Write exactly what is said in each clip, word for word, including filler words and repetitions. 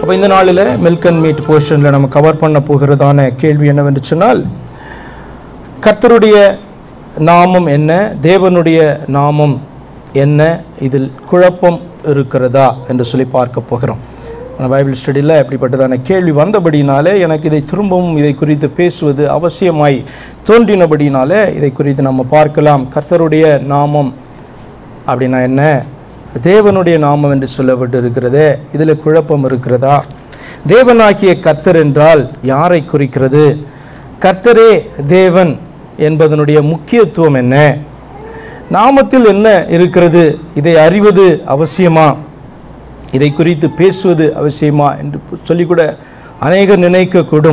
அப்போ இந்த நாளில் மில்க் அண்ட் மீட் போர்ஷனில் நம்ம கவர் பண்ண போகிறதான கேள்வி என்னவென்று சொன்னால், கர்த்தருடைய நாமம் என்ன, தேவனுடைய நாமம் என்ன, இதில் குழப்பம் இருக்கிறதா என்று சொல்லி பார்க்க போகிறோம். பைபிள் ஸ்டடியில் அப்படிப்பட்டதான கேள்வி வந்தபடினாலே எனக்கு இதை திரும்பவும் இதை குறித்து பேசுவது அவசியமாய் தோன்றினபடினாலே இதை குறித்து நம்ம பார்க்கலாம். கர்த்தருடைய நாமம் அப்படின்னா என்ன, தேவனுடைய நாமம் என்று சொல்லப்பட்டு இருக்கிறதே, இதில் குழப்பம் இருக்கிறதா? தேவனாகிய கர்த்தர் என்றால் யாரை குறிக்கிறது? கர்த்தரே தேவன் என்பதனுடைய முக்கியத்துவம் என்ன? நாமத்தில் என்ன இருக்கிறது? இதை அறிவது அவசியமா? இதை குறித்து பேசுவது அவசியமா என்று சொல்லிக்கூட அநேகர் நினைக்கக்கூடும்.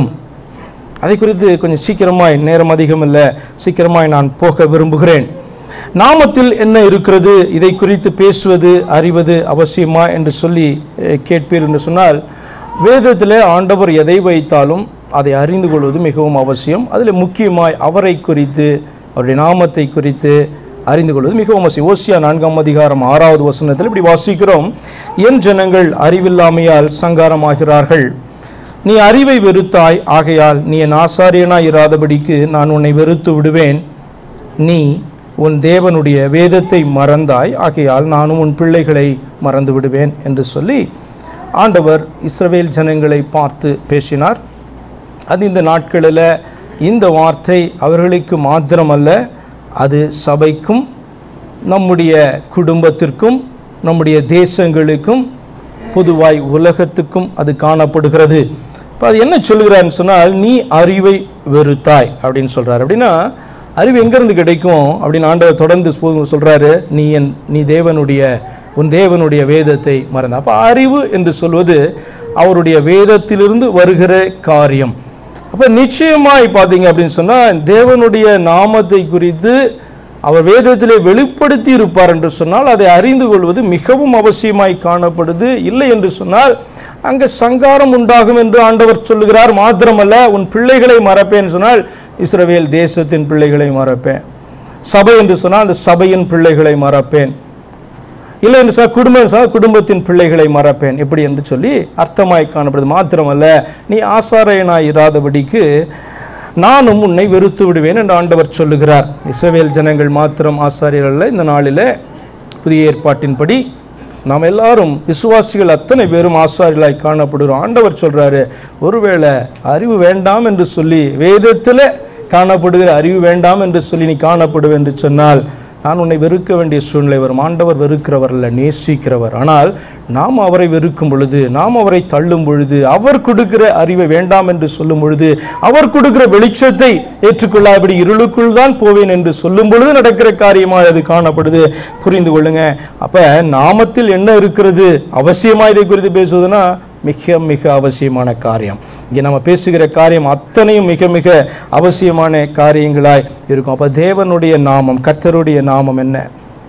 அதை குறித்து கொஞ்சம் சீக்கிரமாய், நேரம் அதிகம் இல்லை, சீக்கிரமாய் நான் போக விரும்புகிறேன். நாமத்தில் என்ன இருக்கிறது, இதை குறித்து பேசுவது அறிவது அவசியமா என்று சொல்லி கேட்பீர் என்று சொன்னால், வேதத்தில் ஆண்டவர் எதை வைத்தாலும் அதை அறிந்து கொள்வது மிகவும் அவசியம். அதில் முக்கியமாய் அவரை குறித்து, அவருடைய நாமத்தை குறித்து அறிந்து கொள்வது மிகவும் அவசியம். ஓசியா நான்காம் அதிகாரம் ஆறாவது வசனத்தில் இப்படி வாசிக்கிறோம், என் ஜனங்கள் அறிவில்லாமையால் சங்காரமாகிறார்கள், நீ அறிவை வெறுத்தாய், ஆகையால் நீ என் ஆசாரியனாய் இராதபடிக்கு நான் உன்னை வெறுத்து விடுவேன். நீ உன் தேவனுடைய வேதத்தை மறந்தாய், ஆகையால் நானும் உன் பிள்ளைகளை மறந்து விடுவேன் என்று சொல்லி ஆண்டவர் இஸ்ரவேல் ஜனங்களை பார்த்து பேசினார். அது இந்த நாட்களில் இந்த வார்த்தை அவர்களுக்கு மாத்திரமல்ல, அது சபைக்கும் நம்முடைய குடும்பத்திற்கும் நம்முடைய தேசங்களுக்கும் பொதுவாய் உலகத்துக்கும் அது காணப்படுகிறது. இப்போ அது என்ன சொல்கிறான்னு சொன்னால், நீ அறிவை வெறுத்தாய் அப்படின்னு சொல்கிறார். அப்படின்னா அறிவு எங்கேருந்து கிடைக்கும் அப்படின்னு ஆண்டவர் தொடர்ந்து சொல்கிறாரு, நீ என் நீ தேவனுடைய உன் தேவனுடைய வேதத்தை மறந்த. அப்போ அறிவு என்று சொல்வது அவருடைய வேதத்திலிருந்து வருகிற காரியம். அப்போ நிச்சயமாய் பார்த்தீங்க அப்படின்னு சொன்னால், தேவனுடைய நாமத்தை குறித்து அவர் வேதத்திலே வெளிப்படுத்தி இருப்பார் என்று சொன்னால் அதை அறிந்து கொள்வது மிகவும் அவசியமாய் காணப்படுது. இல்லை என்று சொன்னால் அங்கே சங்காரம் உண்டாகும் என்று ஆண்டவர் சொல்லுகிறார். மாத்திரமல்ல, உன் பிள்ளைகளை மறப்பேன் சொன்னால் இஸ்ரவேல் தேசத்தின் பிள்ளைகளை மறப்பேன். சபை என்று சொன்னால் அந்த சபையின் பிள்ளைகளை மறப்பேன். இல்லை என்று சொன்னால் குடும்பம் சொன்னால் குடும்பத்தின் பிள்ளைகளை மறப்பேன். எப்படி என்று சொல்லி அர்த்தமாய் காணப்படுது. மாத்திரமல்ல, நீ ஆசாரியனாய் இராதபடிக்கு நானும் உன்னை வெறுத்து விடுவேன் என்று ஆண்டவர் சொல்லுகிறார். இஸ்ரவேல் ஜனங்கள் மாத்திரம் ஆசாரியர்கள். இந்த நாளில் புதிய ஏற்பாட்டின்படி நாம் எல்லாரும் விசுவாசிகள் அத்தனை பேரும் ஆசாரியர்களாய் காணப்படுகிறோம். ஆண்டவர் சொல்கிறாரு, ஒருவேளை அறிவு வேண்டாம் என்று சொல்லி, வேதத்தில் காணப்படுகிற அறிவு வேண்டாம் என்று சொல்லி நீ காணப்படுவே என்று சொன்னால் நான் உன்னை வெறுக்க வேண்டிய சூழ்நிலை வரும். ஆண்டவர் வெறுக்கிறவர் அல்ல, நேசிக்கிறவர். ஆனால் நாம் அவரை வெறுக்கும் பொழுது, நாம் அவரை தள்ளும் பொழுது, அவர் கொடுக்கிற அறிவை வேண்டாம் என்று சொல்லும் பொழுது, அவர் கொடுக்கிற வெளிச்சத்தை ஏற்றுக்கொள்ளாதபடி இருளுக்குள் தான் போவேன் என்று சொல்லும் பொழுது நடக்கிற காரியமாக அது காணப்படுது. புரிந்து கொள்ளுங்க. அப்போ நாமத்தில் என்ன இருக்கிறது, அவசியமாக இதை குறித்து பேசுவதுன்னா மிக மிக அவசியமான காரியம். இங்கே நம்ம பேசுகிற காரியம் அத்தனையும் மிக மிக அவசியமான காரியங்களாய் இருக்கும். அப்போ தேவனுடைய நாமம், கர்த்தருடைய நாமம் என்ன,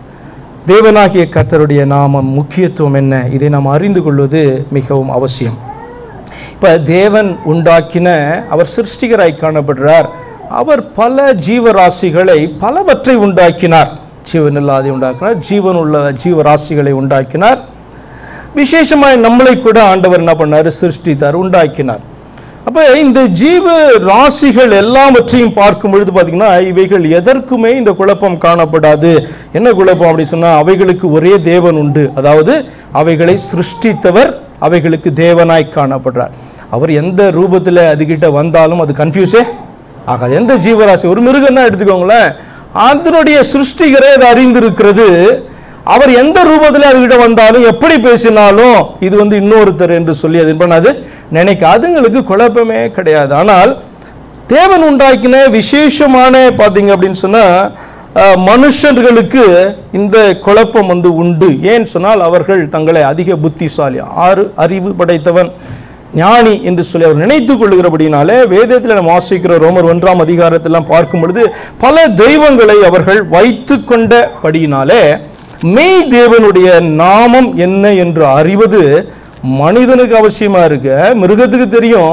தேவனாகிய கர்த்தருடைய நாமம் முக்கியத்துவம் என்ன, இதை நாம் அறிந்து கொள்வது மிகவும் அவசியம். இப்போ தேவன் உண்டாக்கின, அவர் சிருஷ்டிகராய் காணப்படுறார். அவர் பல ஜீவராசிகளை பலவற்றை உண்டாக்கினார். ஜீவன் இல்லாத உண்டாக்கினார், ஜீவன் உள்ள ஜீவராசிகளை உண்டாக்கினார். விசேஷமாய் நம்மளை கூட ஆண்டவர் என்ன பண்ணார், சிருஷ்டித்தார், உண்டாக்கினார். அப்போ இந்த ஜீவ ராசிகள் எல்லாவற்றையும் பார்க்கும் பொழுது பார்த்தீங்கன்னா இவைகள் எதற்குமே இந்த குழப்பம் காணப்படாது. என்ன குழப்பம் அப்படின்னு சொன்னால், அவைகளுக்கு ஒரே தேவன் உண்டு. அதாவது அவைகளை சிருஷ்டித்தவர் அவைகளுக்கு தேவனாய் காணப்படுறார். அவர் எந்த ரூபத்தில் அதுகிட்ட வந்தாலும் அது கன்ஃபியூஸே ஆகாது. எந்த ஜீவராசி, ஒரு மிருகம் தான் எடுத்துக்கோங்களேன், அதனுடைய சிருஷ்டிகரே அதை அறிந்திருக்கிறது. அவர் எந்த ரூபத்தில் அதுகிட்ட வந்தாலும் எப்படி பேசினாலும் இது வந்து இன்னொருத்தர் என்று சொல்லி அது பண்ணாது நினைக்க, அதுங்களுக்கு குழப்பமே கிடையாது. ஆனால் தேவன் உண்டாக்கின விசேஷமான பார்த்தீங்க அப்படின்னு சொன்னால் மனுஷர்களுக்கு இந்த குழப்பம் வந்து உண்டு. ஏன்னு சொன்னால் அவர்கள் தங்களை அதிக புத்திசாலி, ஆறு அறிவு படைத்தவன், ஞானி என்று சொல்லி அவர் நினைத்து கொள்ளுகிறபடினாலே வேதத்தில் நம்ம வாசிக்கிற ரோமர் ஒன்றாம் அதிகாரத்தெல்லாம் பார்க்கும் பொழுது பல தெய்வங்களை அவர்கள் வைத்து கொண்டபடியினாலே மெய் தேவனுடைய நாமம் என்ன என்று அறிவது மனிதனுக்கு அவசியமா இருக்கு. மிருகத்துக்கு தெரியும்,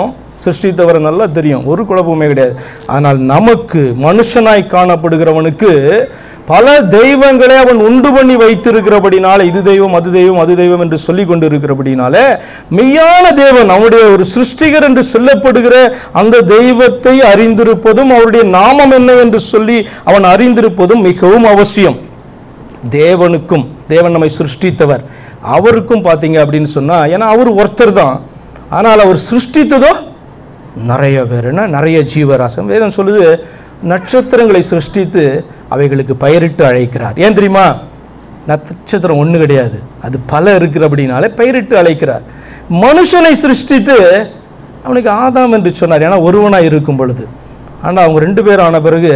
சிருஷ்டித்தவரை நல்லா தெரியும், ஒரு குழப்பமே கிடையாது. ஆனால் நமக்கு மனுஷனாய் காணப்படுகிறவனுக்கு பல தெய்வங்களை அவன் உண்டு பண்ணி வைத்திருக்கிறபடினால இது தெய்வம் அது தெய்வம் அது தெய்வம் என்று சொல்லி கொண்டு இருக்கிறபடினால மெய்யான தேவன் அவனுடைய ஒரு சிருஷ்டிகர் என்று சொல்லப்படுகிற அந்த தெய்வத்தை அறிந்திருப்பதும் அவருடைய நாமம் என்ன என்று சொல்லி அவன் அறிந்திருப்பதும் மிகவும் அவசியம். தேவனுக்கும், தேவன் நம்மை சிருஷ்டித்தவர், அவருக்கும் பார்த்தீங்க அப்படின்னு சொன்னா, ஏன்னா அவர் ஒருத்தர் தான், ஆனால் அவர் சிருஷ்டித்ததோ நிறைய பேர், நிறைய ஜீவராசம். வேதம் சொல்லுது நட்சத்திரங்களை சிருஷ்டித்து அவைகளுக்கு பெயரிட்டு அழைக்கிறார். ஏன் தெரியுமா? நட்சத்திரம் ஒன்று கிடையாது, அது பல இருக்கிற அப்படின்னாலே பெயரிட்டு அழைக்கிறார். மனுஷனை சிருஷ்டித்து அவனுக்கு ஆதாம் என்று சொன்னார், ஏன்னா ஒருவனாக இருக்கும் பொழுது. ஆனால் அவங்க ரெண்டு பேர் ஆன பிறகு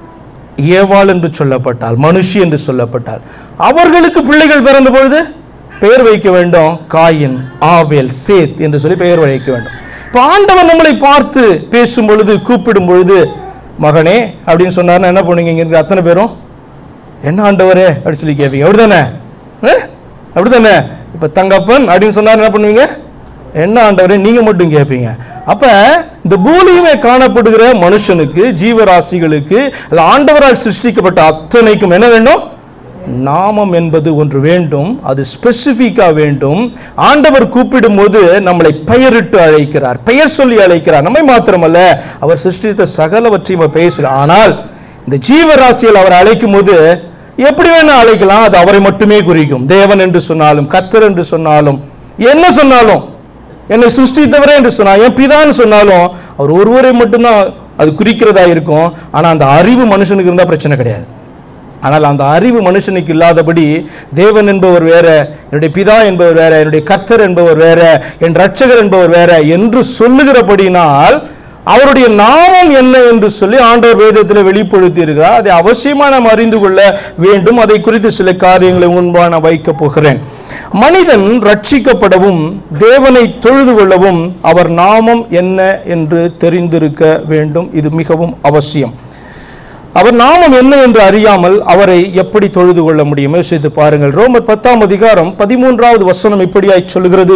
ஏவாள் என்று சொல்லப்பட்டால், மனுஷி என்று சொல்லப்பட்டால், அவர்களுக்கு பிள்ளைகள் பிறந்த பொழுது பெயர் வைக்க வேண்டும். காயின், ஆபேல், சேத் என்று சொல்லி பெயர் வைக்க வேண்டும். இப்போ ஆண்டவர் நம்மளை பார்த்து பேசும் பொழுது, கூப்பிடும் பொழுது மகனே அப்படின்னு சொன்னார்னா என்ன பண்ணுவீங்க? இங்கே இருக்கிற அத்தனை பேரும் என்ன ஆண்டவரே அப்படின்னு சொல்லி கேட்பீங்க, அப்படிதானே? அப்படிதானே? இப்போ தங்கப்பன் அப்படின்னு சொன்னார், என்ன பண்ணுவீங்க? என்ன ஆண்டவரே நீங்க மட்டும் கேட்பீங்க. அப்ப இந்த பூமியுமே காணப்படுகிற மனுஷனுக்கு, ஜீவராசிகளுக்கு, ஆண்டவரால் சிருஷ்டிக்கப்பட்ட அத்தனைக்கும் என்ன வேண்டும்? நாமம் என்பது ஒன்று வேண்டும். அது ஸ்பெசிபிக்கா வேண்டும். ஆண்டவர் கூப்பிடும் போது நம்மளை பெயரிட்டு அழைக்கிறார், பெயர் சொல்லி அழைக்கிறார். நம்மை மாத்திரமல்ல, அவர் சிருஷ்டித்த சகலவற்றையும் பெயர் சொல்லி. ஆனால் இந்த ஜீவராசிகள் அவர் அழைக்கும் போது எப்படி வேணா அழைக்கலாம், அது அவரை மட்டுமே குறிக்கும். தேவன் என்று சொன்னாலும், கர்த்தர் என்று சொன்னாலும், என்ன சொன்னாலும், என்னை சிருஷ்டித்தவரே என்று சொன்னாலும், என் பிதான்னு சொன்னாலும், அவர் ஒருவரை மட்டும்தான் அது குறிக்கிறதா இருக்கும். ஆனா அந்த அறிவு மனுஷனுக்கு இருந்தா பிரச்சனை கிடையாது. ஆனால் அந்த அறிவு மனுஷனுக்கு இல்லாதபடி தேவன் என்பவர் வேற, என்னுடைய பிதா என்பவர் வேற, என்னுடைய கர்த்தர் என்பவர் வேற, என் ரட்சகர் என்பவர் வேற என்று சொல்லுகிறபடினால் அவருடைய நாமம் என்ன என்று சொல்லி ஆண்டவர் வேதத்தில் வெளிப்படுத்தி இருக்கிறார். அதை அவசியமாக நாம் அறிந்து கொள்ள வேண்டும். அதை குறித்து சில காரியங்களை முன்பாக நான் வைக்கப் போகிறேன். மனிதன் ரட்சிக்கப்படவும் தேவனை தொழுது கொள்ளவும் அவர் நாமம் என்ன என்று தெரிந்திருக்க வேண்டும். இது மிகவும் அவசியம். அவர் நாமம் என்ன என்று அறியாமல் அவரை எப்படி தொழுது கொள்ள முடியும்? யோசித்து பாருங்கள். ரோமர் பத்தாம் அதிகாரம் பதிமூன்றாவது வசனம் இப்படியாய் சொல்கிறது,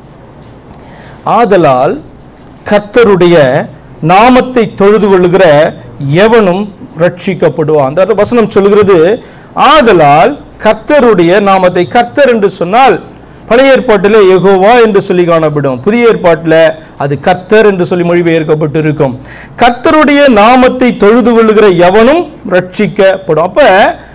ஆதலால் கர்த்தருடைய நாமத்தை தொழுது கொள்ளுகிற எவனும் ரட்சிக்கப்படுவான். அந்த வசனம் சொல்கிறது, ஆதலால் கர்த்தருடைய நாமத்தை. கர்த்தர் என்று சொன்னால் பழைய ஏற்பாட்டில் யெகோவா என்று சொல்லி காணப்படும், புதிய ஏற்பாட்டில் அது கர்த்தர் என்று சொல்லி மொழிபெயர்க்கப்பட்டு இருக்கும். கர்த்தருடைய நாமத்தை தொழுது கொள்ளுகிற எவனும் ரட்சிக்கப்படும். அப்ப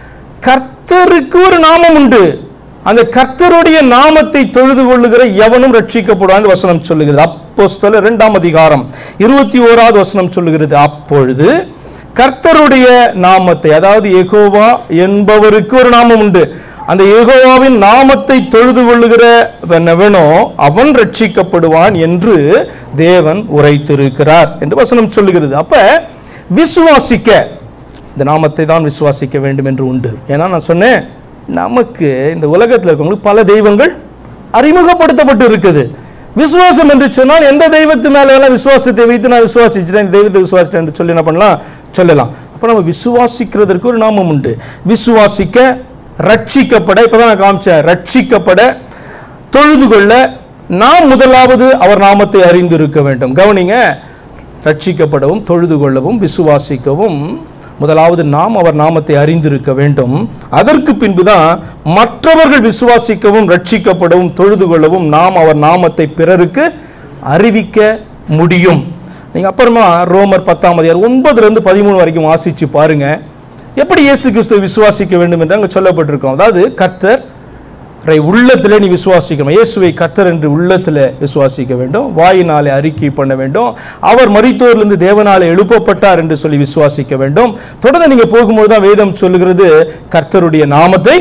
கர்த்தருக்கு ஒரு நாமம் உண்டு. அந்த கர்த்தருடைய நாமத்தை தொழுது கொள்ளுகிற எவனும் ரட்சிக்கப்படுவான் வசனம் சொல்லுகிறது. அப்போஸ்தலர் இரண்டாம் அதிகாரம் இருபத்தி ஓராவது வசனம் சொல்லுகிறது, அப்பொழுது கர்த்தருடைய நாமத்தை, அதாவது யெகோவா என்பவருக்கு ஒரு நாமம் உண்டு, அந்த யெகோவாவின் நாமத்தை தொழுது கொள்ளுகிறவனோ அவன் ரட்சிக்கப்படுவான் என்று தேவன் உரைத்திருக்கிறார் என்று வசனம் சொல்லுகிறது. அப்ப விசுவாசிக்க, இந்த நாமத்தை தான் விசுவாசிக்க வேண்டும் என்று உண்டு. ஏன்னா நான் சொன்னேன், நமக்கு இந்த உலகத்தில் இருக்கவங்களுக்கு பல தெய்வங்கள் அறிமுகப்படுத்தப்பட்டு இருக்குது. விசுவாசம் என்று சொன்னால் எந்த தெய்வத்து மேல விசுவாசத்தை வைத்து நான் விசுவாசிச்சேன், இந்த தெய்வத்தை விசுவாசிட்டேன் என்று சொல்லி என்ன பண்ணலாம், சொல்லலாம். அப்ப நம்ம விசுவாசிக்கிறதற்கு ஒரு நாமம் உண்டு. விசுவாசிக்க, ரட்சிக்கப்பட, இப்பதான் நான் காமிச்சேன், ரட்சிக்கப்பட, தொழுது கொள்ள நாம் முதலாவது அவர் நாமத்தை அறிந்து இருக்க வேண்டும். கவனிங்க, ரட்சிக்கப்படவும் தொழுது கொள்ளவும் விசுவாசிக்கவும் முதலாவது நாம் அவர் நாமத்தை அறிந்திருக்க வேண்டும். அதற்கு பின்புதான் மற்றவர்கள் விசுவாசிக்கவும் ரட்சிக்கப்படவும் தொழுது கொள்ளவும் நாம் அவர் நாமத்தை பிறருக்கு அறிவிக்க முடியும். நீங்க அப்புறமா ரோமர் பத்தாம் அதிகாரம் ஒன்பதுல இருந்து பதிமூணு வரைக்கும் வாசிச்சு பாருங்க, எப்படி இயேசு கிறிஸ்துவை விசுவாசிக்க வேண்டும் என்று அங்கே சொல்லப்பட்டிருக்கோம். அதாவது கர்த்தர் உள்ளத்திலே நீ விசுவாசிக்கணும், இயேசுவை கர்த்தர் என்று உள்ளத்தில் விசுவாசிக்க வேண்டும், வாயினாலே அறிக்கை பண்ண வேண்டும், அவர் மரித்தோரிலிருந்து தேவனாலே எழுப்பப்பட்டார் என்று சொல்லி விசுவாசிக்க வேண்டும். தொடர்ந்து நீங்க போகும்போது தான் வேதம் சொல்லுகிறது, கர்த்தருடைய நாமத்தை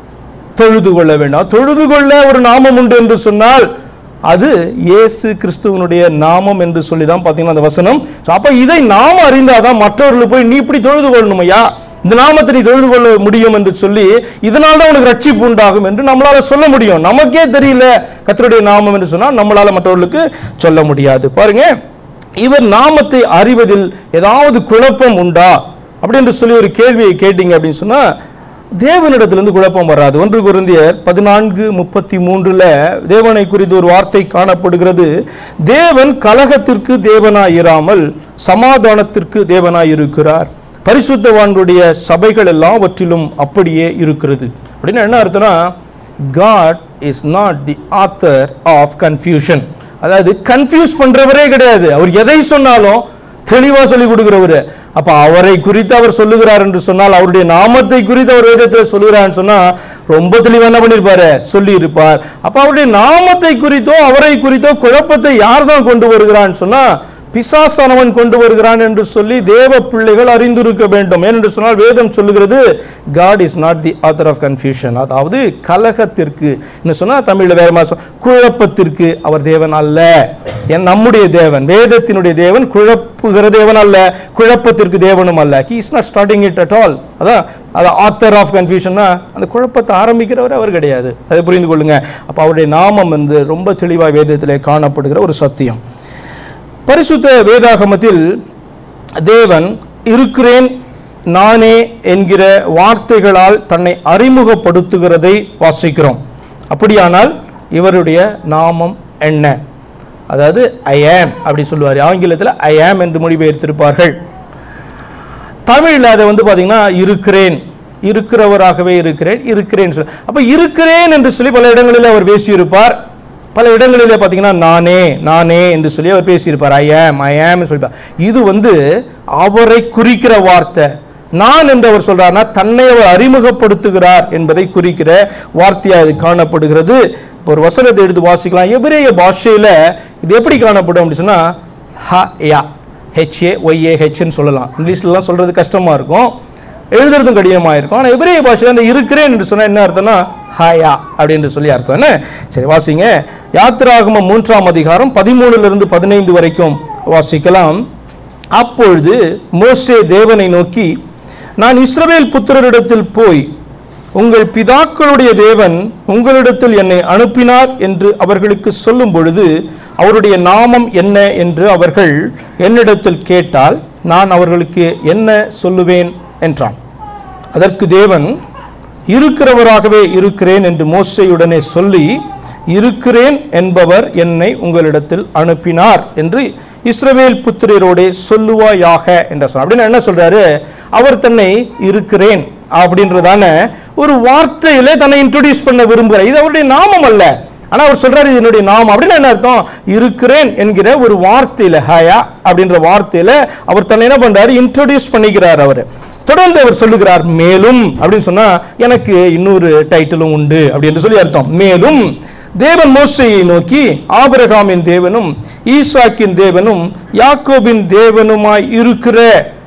தொழுது கொள்ள வேண்டும். தொழுது கொள்ள ஒரு நாமம் உண்டு என்று சொன்னால் அது இயேசு கிறிஸ்துவனுடைய நாமம் என்று சொல்லி தான் பார்த்தீங்கன்னா அந்த வசனம். அப்ப இதை நாம் அறிந்தாதான் மற்றவர்களுக்கு போய் நீ இப்படி தொழுது கொள்ளணுமையா, இந்த நாமத்தை நீ தொழுது கொள்ள முடியும் என்று சொல்லி, இதனால தான் உனக்கு ரட்சிப்பு உண்டாகும் என்று நம்மளால சொல்ல முடியும். நமக்கே தெரியல கர்த்தருடைய நாமம் என்று சொன்னால் நம்மளால மற்றவர்களுக்கு சொல்ல முடியாது. பாருங்க, இவர் நாமத்தை அறிவதில் ஏதாவது குழப்பம் உண்டா அப்படி என்று சொல்லி ஒரு கேள்வியை கேட்டீங்க அப்படின்னு சொன்னா, தேவனிடத்திலிருந்து குழப்பம் வராது. ஒன்று கொரிந்தியர் பதினான்கு முப்பத்தி மூன்றுல தேவனை குறித்து ஒரு வார்த்தை காணப்படுகிறது. தேவன் கலகத்திற்கு தேவனாயிராமல் சமாதானத்திற்கு தேவனாயிருக்கிறார். பரிசுத்தவான்களுடைய சபைகள் எல்லாவற்றிலும் அப்படியே இருக்கிறது. அப்படின்னா என்ன அர்த்தம்னா, God is not the author of confusion. அதாவது கன்ஃபியூஸ் பண்றவரே கிடையாது. அவர் எதை சொன்னாலும் தெளிவா சொல்லி கொடுக்கிறவர். அப்ப அவரை குறித்து அவர் சொல்லுகிறார் என்று சொன்னால், அவருடைய நாமத்தை குறித்து அவர் வேதத்தில் சொல்லுகிறார் சொன்னா ரொம்ப தெளிவா என்ன பண்ணிருப்பாரு, சொல்லி இருப்பார். அப்ப அவருடைய நாமத்தை குறித்தோ அவரை குறித்தோ குழப்பத்தை யார் தான் கொண்டு வருகிறான்னு சொன்னா, பிசாசானவன் கொண்டு வருகிறான் என்று சொல்லி தேவ பிள்ளைகள் அறிந்திருக்க வேண்டும். ஏனென்று சொன்னால் வேதம் சொல்லுகிறது, God is not the author of confusion. அதாவது கலகத்திற்கு என்ன சொன்னா, தமிழ்ல வேற மாதிரி குழப்பத்திற்கு அவர் தேவன் அல்ல. என் நம்முடைய தேவன், வேதத்தினுடைய தேவன் குழப்புகிற தேவன் அல்ல, குழப்பத்திற்கு தேவனும் அல்ல. He is not starting it at all. அதான் அது author of confusion. அந்த குழப்பத்தை ஆரம்பிக்கிறவர் அவர் கிடையாது. அதை புரிந்து கொள்ளுங்க. அப்ப அவருடைய நாமம் வந்து ரொம்ப தெளிவாக வேதத்திலே காணப்படுகிற ஒரு சத்தியம். பரிசுத்த வேதாகமத்தில் தேவன் இருக்கிறேன் நானே என்கிற வார்த்தைகளால் தன்னை அறிமுகப்படுத்துகிறதை வாசிக்கிறோம். அப்படியானால் இவருடைய நாமம் என்ன? அதாவது ஐ ஆம் அப்படி சொல்லுவார். ஆங்கிலத்தில் ஐ ஆம் என்று மொழிபெயர்த்திருப்பார்கள். தமிழில் அதை வந்து பார்த்தீங்கன்னா இருக்கிறேன், இருக்கிறவராகவே இருக்கிறேன், இருக்கிறேன் சொல்ல. அப்போ இருக்கிறேன் என்று சொல்லி பல இடங்களில் அவர் பேசியிருப்பார். பல இடங்களிலே பார்த்தீங்கன்னா நானே நானே என்று சொல்லி அவர் பேசியிருப்பார். ஐ ஆம் ஐ ஆம் சொல்லிப்பார். இது வந்து அவரை குறிக்கிற வார்த்தை. நான் என்று அவர் சொல்றாருன்னா தன்னை அவர் அறிமுகப்படுத்துகிறார் என்பதை குறிக்கிற வார்த்தையாக இது காணப்படுகிறது. இப்போ ஒரு வசனத்தை எடுத்து வாசிக்கலாம். எபிரேய பாஷையில் இது எப்படி காணப்படும் அப்படின்னு சொன்னா, ஹ யா ஹெச்ஏ ஒய்ஏ ஹெச்ன்னு சொல்லலாம். இங்கிலீஷ்லாம் சொல்றது கஷ்டமா இருக்கும், எழுதுறதும் கடினமாக இருக்கும். ஆனால் எபிரேய பாஷையில் அந்த இருக்கிறேன் என்று சொன்னால் என்ன அர்த்தம்னா ஹாயா அப்படின்னு சொல்லி அர்த்தம். என்ன சரி வாசிங்க. யாத்திராகமம் மூன்றாம் அதிகாரம் பதிமூணுல இருந்து பதினைந்து வரைக்கும் வாசிக்கலாம். அப்பொழுது மோசே தேவனை நோக்கி, நான் இஸ்ரவேல் புத்திரரிடத்தில் போய் உங்கள் பிதாக்களுடைய தேவன் உங்களிடத்தில் என்னை அனுப்பினார் என்று அவர்களுக்கு சொல்லும் பொழுது அவருடைய நாமம் என்ன என்று அவர்கள் என்னிடத்தில் கேட்டால் நான் அவர்களுக்கு என்ன சொல்லுவேன் என்றான். அதற்கு தேவன், இருக்கிறவராகவே இருக்கிறேன் என்று மோசேயுடனே சொல்லி, இருக்கிறேன் என்பவர் என்னை உங்களிடத்தில் அனுப்பினார் என்று இஸ்ரவேல் புத்திரரோடே சொல்லுவாயாக என்று சொன்னார். அப்படின்னு என்ன சொல்றாரு, அவர் தன்னை இருக்கிறேன் அப்படின்றதான ஒரு வார்த்தையிலே தன்னை இன்ட்ரோடியூஸ் பண்ண விரும்புகிறார். இது அவருடைய நாமம் அல்ல, ஆனா அவர் சொல்றாரு இது என்னுடைய நாமம். அப்படின்னு என்ன அர்த்தம், இருக்கிறேன் என்கிற ஒரு வார்த்தையில, ஹயா அப்படின்ற வார்த்தையில அவர் தன்னை என்ன பண்றாரு, இன்ட்ரோடியூஸ் பண்ணிக்கிறார். அவர் தொடர்ந்து அவர் சொல்லுகிறார், மேலும் அப்படின்னு சொன்னா எனக்கு இன்னொரு டைட்டிலும் உண்டு அப்படின்னு சொல்லி அர்த்தம். மேலும் தேவன் மோசேயை நோக்கி, ஆபிரகாமின் தேவனும் ஈசாக்கின் தேவனும் யாக்கோபின் தேவனுமாய் இருக்கிற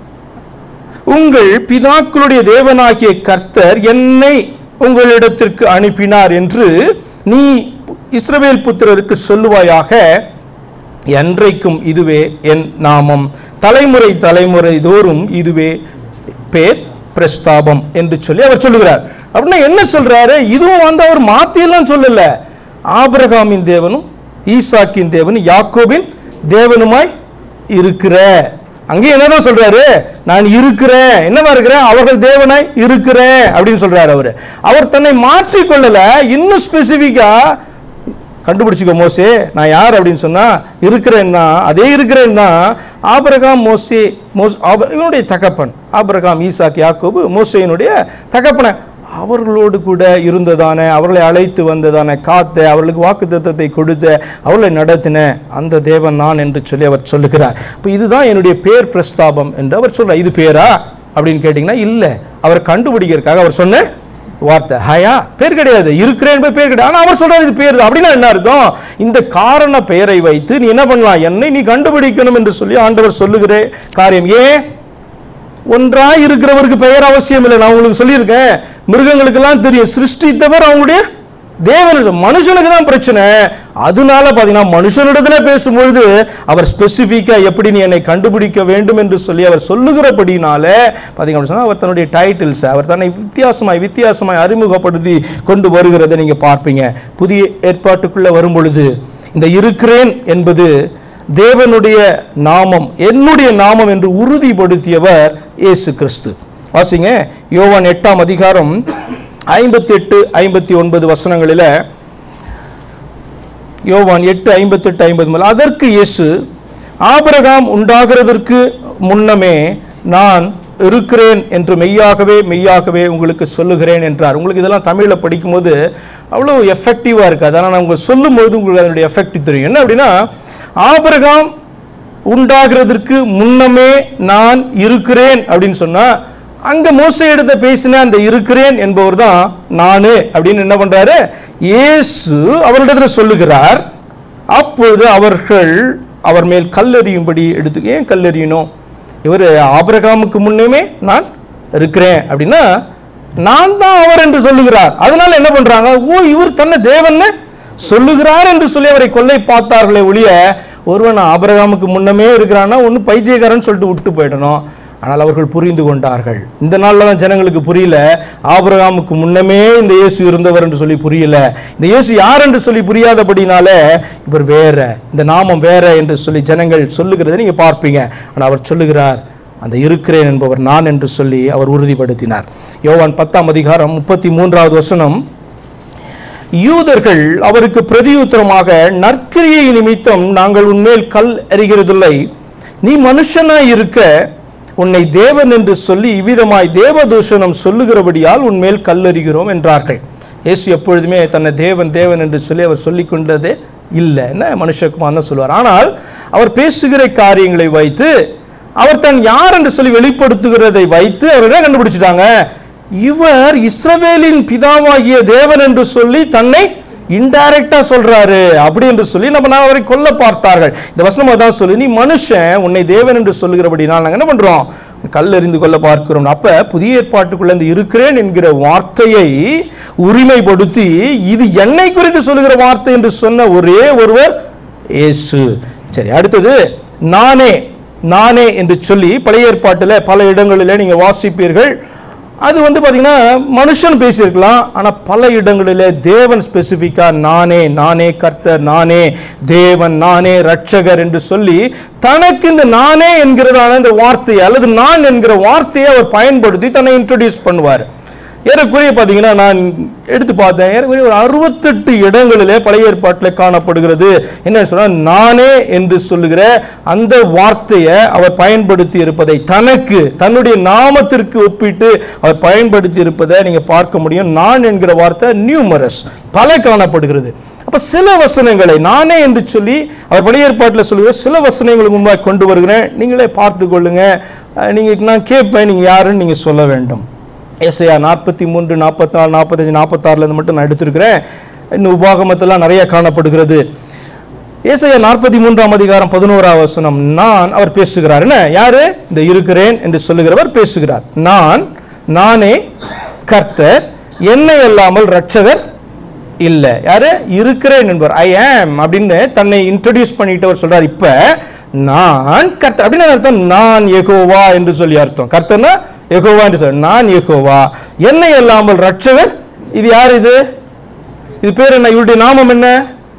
உங்கள் பிதாக்களுடைய தேவனாகிய கர்த்தர் என்னை உங்களிடத்திற்கு அனுப்பினார் என்று நீ இஸ்ரவேல் புத்திரருக்கு சொல்லுவாயாக. என்றைக்கும் இதுவே என் நாமம், தலைமுறை தலைமுறை தோறும் இதுவே பேர் பிரஸ்தாபம் என்று சொல்லி அவர் சொல்லுகிறார். அப்படின்னா என்ன சொல்றாரு, இதுவும் வந்து அவர் மாத்தியெல்லாம் சொல்லல. ஆபிரகாமின் தேவனும் ஈசாக்கின் தேவனும் யாக்கோபின் தேவனுமாய் இருக்கிற, அங்கே என்னதான் சொல்றாரு, நான் இருக்கிறேன், என்னவா இருக்கிறேன், அவர்கள் தேவனாய் இருக்கிறேன் அப்படின்னு சொல்றாரு. அவரு அவர் தன்னை மாற்றிக்கொள்ளல. இன்னும் ஸ்பெசிபிக்கா கண்டுபிடிச்சிக்க, மோசே நான் யார் அப்படின்னு சொன்னா இருக்கிறேன் தான், அதே இருக்கிறேன் தான். ஆபிரகாம் மோசே மோஸ் இவனுடைய தகப்பன், ஆபிரகாம் ஈசாக் யாக்கோபு மோசேயினுடைய தகப்பனை அவர்களோடு கூட இருந்ததான, அவர்களை அழைத்து வந்ததான, காத்த, அவர்களுக்கு வாக்குத்தத்தத்தை கொடுத்த, அவர்களை நடத்தின அந்த தேவன் நான் என்று சொல்லி அவர் சொல்லுகிறார். இப்போ இதுதான் என்னுடைய பேர் பிரஸ்தாபம் என்று அவர் சொல்றார். இது பேரா அப்படின்னு கேட்டீங்கன்னா இல்லை, அவர் கண்டுபிடிக்கிறதுக்காக அவர் சொன்ன வார்த்தை. ஹயா பேர் கிடையாது, இருக்கிறேன் என்பது பேர் கிடையாது. ஆனால் அவர் சொல்றாரு இது பேர். அப்படின்னா என்ன அர்த்தம், இந்த காரண பெயரை வைத்து நீ என்ன பண்ணலாம், என்னை நீ கண்டுபிடிக்கணும் என்று சொல்லி ஆண்டவர் சொல்லுகிற காரியம். ஏன், ஒன்றாய் இருக்கிறவருக்கு பெயர் அவசியம் இல்லை. நான் உங்களுக்கு சொல்லியிருக்கேன், மிருகங்களுக்கெல்லாம் தெரியும், சிருஷ்டித்தவர் அவங்களுடைய தேவன். மனுஷனுக்கு தான் பிரச்சனை. அதனால பார்த்தீங்கன்னா மனுஷனிடத்துல பேசும்பொழுது அவர் ஸ்பெசிஃபிக்கா எப்படி நீ என்னை கண்டுபிடிக்க வேண்டும் என்று சொல்லி அவர் சொல்லுகிறபடினால பார்த்தீங்கன்னா அவர் தன்னுடைய டைட்டில்ஸ் அவர் தன்னை வித்தியாசமாய் வித்தியாசமாய் அறிமுகப்படுத்தி கொண்டு வருகிறதை நீங்க பார்ப்பீங்க. புதிய ஏற்பாட்டுக்குள்ள வரும் பொழுது இந்த இருக்கிறேன் என்பது தேவனுடைய நாமம், என்னுடைய நாமம் என்று உறுதிப்படுத்தியவர் இயேசு கிறிஸ்து. வாசிங்க. யோவான் எட்டாம் அதிகாரம் ஐம்பத்தி எட்டு ஐம்பத்தி ஒன்பது வசனங்களில், யோவான் எட்டு ஐம்பத்தி எட்டு ஐம்பது, அதற்கு இயேசு, ஆபிரகாம் உண்டாகிறதற்கு முன்னமே நான் இருக்கிறேன் என்று மெய்யாகவே மெய்யாகவே உங்களுக்கு சொல்லுகிறேன் என்றார். உங்களுக்கு இதெல்லாம் தமிழில் படிக்கும்போது அவ்வளோ எஃபெக்டிவாக இருக்காது. ஆனால் நான் உங்களுக்கு சொல்லும்போது உங்களுக்கு அதனுடைய எஃபெக்டிவ் தெரியும். என்ன அப்படின்னா, ஆபிரகாம் உண்டாகிறதற்கு முன்னமே நான் இருக்கிறேன் அப்படின்னு சொன்னா, அங்க மோசே எடுத்த பேசின அந்த இருக்கிறேன் என்பவர் தான் நானு அப்படின்னு என்ன பண்றாரு, இயேசு அவரிடத்துல சொல்லுகிறார். அப்பொழுது அவர்கள் அவர் மேல் கல்லெறியும்படி எடுத்து, ஏன் கல்லெறியணும், இவர் ஆபிரகாமுக்கு முன்னமே நான் இருக்கிறேன் அப்படின்னா நான் தான் அவர் என்று சொல்லுகிறார். அதனால என்ன பண்றாங்க, ஓ இவர் தன்னை தேவன் சொல்லுகிறார் என்று சொல்லி அவரை கொல்லை பார்த்தார்களே ஒழிய, ஒருவன் ஆபிரகாமுக்கு முன்னமே இருக்கிறான்னா ஒன்று பைத்தியக்காரன் சொல்லிட்டு விட்டு போயிடணும். ஆனால் அவர்கள் புரிந்து கொண்டார்கள். இந்த நாளில் தான் ஜனங்களுக்கு புரியல, ஆபிரகாமுக்கு முன்னமே இந்த இயேசு இருந்தவர் என்று சொல்லி புரியல. இந்த இயேசு யார் என்று சொல்லி புரியாதபடினால இவர் வேற, இந்த நாமம் வேற என்று சொல்லி ஜனங்கள் சொல்லுகிறதை நீங்க பார்ப்பீங்க. ஆனால் அவர் சொல்லுகிறார், அந்த இருக்கிறேன் என்பவர் நான் என்று சொல்லி அவர் உறுதிப்படுத்தினார். யோவான் பத்தாம் அதிகாரம் முப்பத்தி மூன்றாவது வசனம், யூதர்கள் அவருக்கு பிரதியுத்தரமாக, நற்கிரியை நிமித்தம் நாங்கள் உன்மேல் கல் எறிகிறதில்லை, நீ மனுஷனாய் இருக்க உன்னை தேவன் என்று சொல்லி இவ்விதமாய் தேவதூஷணம் சொல்லுகிறபடியால் உன்மேல் கல்லெறிகிறோம் என்றார்கள். இயேசு எப்பொழுதுமே தன்னை தேவன் தேவன் என்று சொல்லி அவர் சொல்லிக் கொண்டதே இல்லை. என்ன மனுஷகுமார்னு சொல்லுவார். ஆனால் அவர் பேசுகிற காரியங்களை வைத்து, அவர் தன் யார் என்று சொல்லி வெளிப்படுத்துகிறதை வைத்து அவர் என்ன கண்டுபிடிச்சிட்டாங்க, இவர் இஸ்ரவேலின் பிதாவாகிய தேவன் என்று சொல்லி தன்னை இன்டைரக்டா சொல்றாரு அப்படி என்று சொல்லி நம்ம அவரை கொல்ல பார்த்தார்கள். இந்த வசனம் அதான் சொல்லி, நீ மனுஷன் உன்னை தேவன் என்று சொல்லுகிறபடினால் நாங்கள் என்ன பண்றோம், கல் எறிந்து கொள்ள பார்க்கிறோம். அப்ப புதிய ஏற்பாட்டுக்குள்ள இந்த இருக்கிறேன் என்கிற வார்த்தையை உரிமைப்படுத்தி இது என்னை குறித்து சொல்லுகிற வார்த்தை என்று சொன்ன ஒரே ஒருவர் இயேசு. சரி, அடுத்தது நானே நானே என்று சொல்லி பழைய ஏற்பாட்டில் பல இடங்களில் நீங்க வாசிப்பீர்கள். அது வந்து பார்த்தீங்கன்னா மனுஷன் பேசியிருக்கலாம், ஆனால் பல இடங்களில் தேவன் ஸ்பெசிஃபிக்கா நானே நானே கர்த்தர், நானே தேவன், நானே ரட்சகர் என்று சொல்லி தனக்கு இந்த நானே என்கிறதான இந்த வார்த்தையை அல்லது நான் என்கிற வார்த்தையை அவர் பயன்படுத்தி தன்னை இன்ட்ரோடியூஸ் பண்ணுவார். ஏறக்குறைய பார்த்தீங்கன்னா நான் எடுத்து பார்த்தேன், ஏறக்குறைய ஒரு அறுபத்தெட்டு இடங்களிலே பழைய ஏற்பாட்டில் காணப்படுகிறது. என்ன சொன்னால், நானே என்று சொல்லுகிற அந்த வார்த்தையை அவர் பயன்படுத்தி இருப்பதை, தனக்கு தன்னுடைய நாமத்திற்கு ஒப்பிட்டு அவர் பயன்படுத்தி இருப்பதை நீங்க பார்க்க முடியும். நான் என்கிற வார்த்தை நியூமரஸ், பல காணப்படுகிறது. அப்ப சில வசனங்களை நானே என்று சொல்லி அவர் பழைய ஏற்பாட்டில் சொல்லுகிற சில வசனங்களை முன்பாக கொண்டு வருகிறேன், நீங்களே பார்த்து கொள்ளுங்க. நீங்க நான் கேட்பேன், நீங்க யாருன்னு நீங்க சொல்ல வேண்டும். ஏசாயா நாற்பத்தி மூன்று நாற்பத்தி நாலு நாற்பத்தஞ்சு நாற்பத்தாறுல இருந்து மட்டும் நான் எடுத்திருக்கிறேன். இன்னும் உபாகமத்தெல்லாம் நிறைய காணப்படுகிறது. ஏசாயா நாற்பத்தி மூன்றாம் அதிகாரம் பதினோராவது வசனம், நான் அவர் பேசுகிறார். என்ன, யாரு, இந்த இருக்கிறேன் என்று சொல்லுகிறவர் பேசுகிறார். நான் நானே கர்த்தர், என்னை அல்லாமல் ரட்சகர் இல்லை. யாரு, இருக்கிறேன் என்பவர், ஐ ஆம் அப்படின்னு தன்னை இன்ட்ரோடியூஸ் பண்ணிட்டவர் சொல்றார். இப்ப நான் கர்த்தர் அப்படின்னு அர்த்தம், நான் யெகோவா என்று சொல்லி அர்த்தம். கர்த்தர்னா யெகோவா என்று சொல்ற, நான் யெகோவா, என்னை அல்லாமல் ரட்சகர். இது யார், இது இது பேர் என்ன, இவருடைய நாமம் என்ன?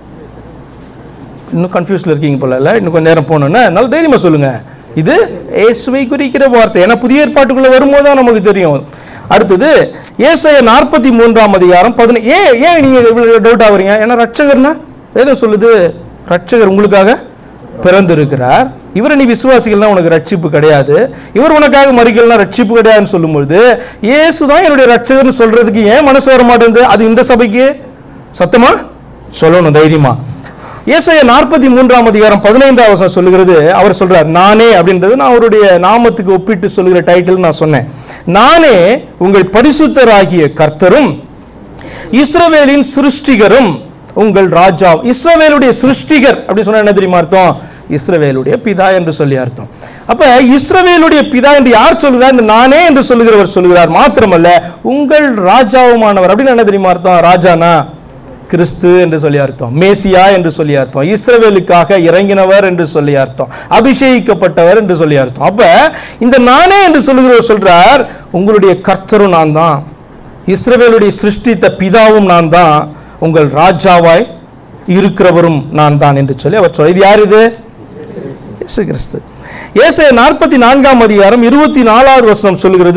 இன்னும் கன்ஃபியூஸ்ல இருக்கீங்க போல இல்ல, இன்னும் கொஞ்ச நேரம் போகணும்னா அதனால தைரியமா சொல்லுங்க, இது இயேசுவை குறிக்கிற வார்த்தை. ஏன்னா புதிய ஏற்பாட்டுக்குள்ள வரும்போது தான் நமக்கு தெரியும். அடுத்தது ஏசாயா நாற்பத்தி மூன்றாம் அதிகாரம் பதினேழு. ஏன் ஏன் நீங்க இவ்வளவு டவுட் ஆகுறீங்க? ஏன்னா ரட்சகர்னா வேதம் சொல்லுது, ரட்சகர் உங்களுக்காக பிறந்திருக்கிறார். இவரை நீ விசுவாசிகள்னா உனக்கு ரட்சிப்பு கிடையாது, இவர் உனக்காக மறிக்கலனா ரட்சிப்பு கிடையாதுன்னு சொல்லும்போது இயேசுதான் என்னுடைய ரட்சகர்னு சொல்றதுக்கு ஏன் மனசு வர மாட்டேங்குது? அது இந்த சபைக்கு சத்தமா சொல்லணும், தைரியமா. ஏசாயா நாற்பத்தி மூன்றாம் அதிகாரம் பதினைந்தாவது வசனம் சொல்லுகிறது, அவர் சொல்றார் நானே அப்படின்றது நான் அவருடைய நாமத்துக்கு ஒப்பிட்டு சொல்லுகிற டைட்டில் நான் சொன்னேன். நானே உங்கள் பரிசுத்தராகிய கர்த்தரும் இஸ்ரவேலின் சிருஷ்டிகரும் உங்கள் ராஜா. இஸ்ரவேலுடைய சிருஷ்டிகர் அப்படி சொன்னா என்ன தெரியுமா அர்த்தம்? இஸ்ரவேலுடைய பிதா என்று சொல்லி அர்த்தம். அப்ப இஸ்ரவேலுடைய பிதா என்று யார் சொல்லுகிறார்? இந்த நானே என்று சொல்லுகிறவர் சொல்லுகிறார். மாத்திரமல்ல உங்கள் ராஜாவுமானவர் அப்படின்னு என்ன தெரியுமா அர்த்தம்? ராஜானா கிறிஸ்து என்று சொல்லி அர்த்தம், மேசியா என்று சொல்லி அர்த்தம், இஸ்ரவேலுக்காக இறங்கினவர் என்று சொல்லி அர்த்தம், அபிஷேகிக்கப்பட்டவர் என்று சொல்லி அர்த்தம். அப்ப இந்த நானே என்று சொல்லுகிறவர் சொல்றார், உங்களுடைய கர்த்தரும் நான் தான், இஸ்ரவேலுடைய சிருஷ்டித்த பிதாவும் நான் தான், உங்கள் ராஜாவாய் இருக்கிறவரும் நான் தான் என்று சொல்லி அவர் சொல்ல. இது யார்? இது இயேசு கிறிஸ்து. ஏசாயா நாற்பத்தி நான்காம் அதிகாரம் இருபத்தி நாலாவது வசனம் சொல்லுகிறது,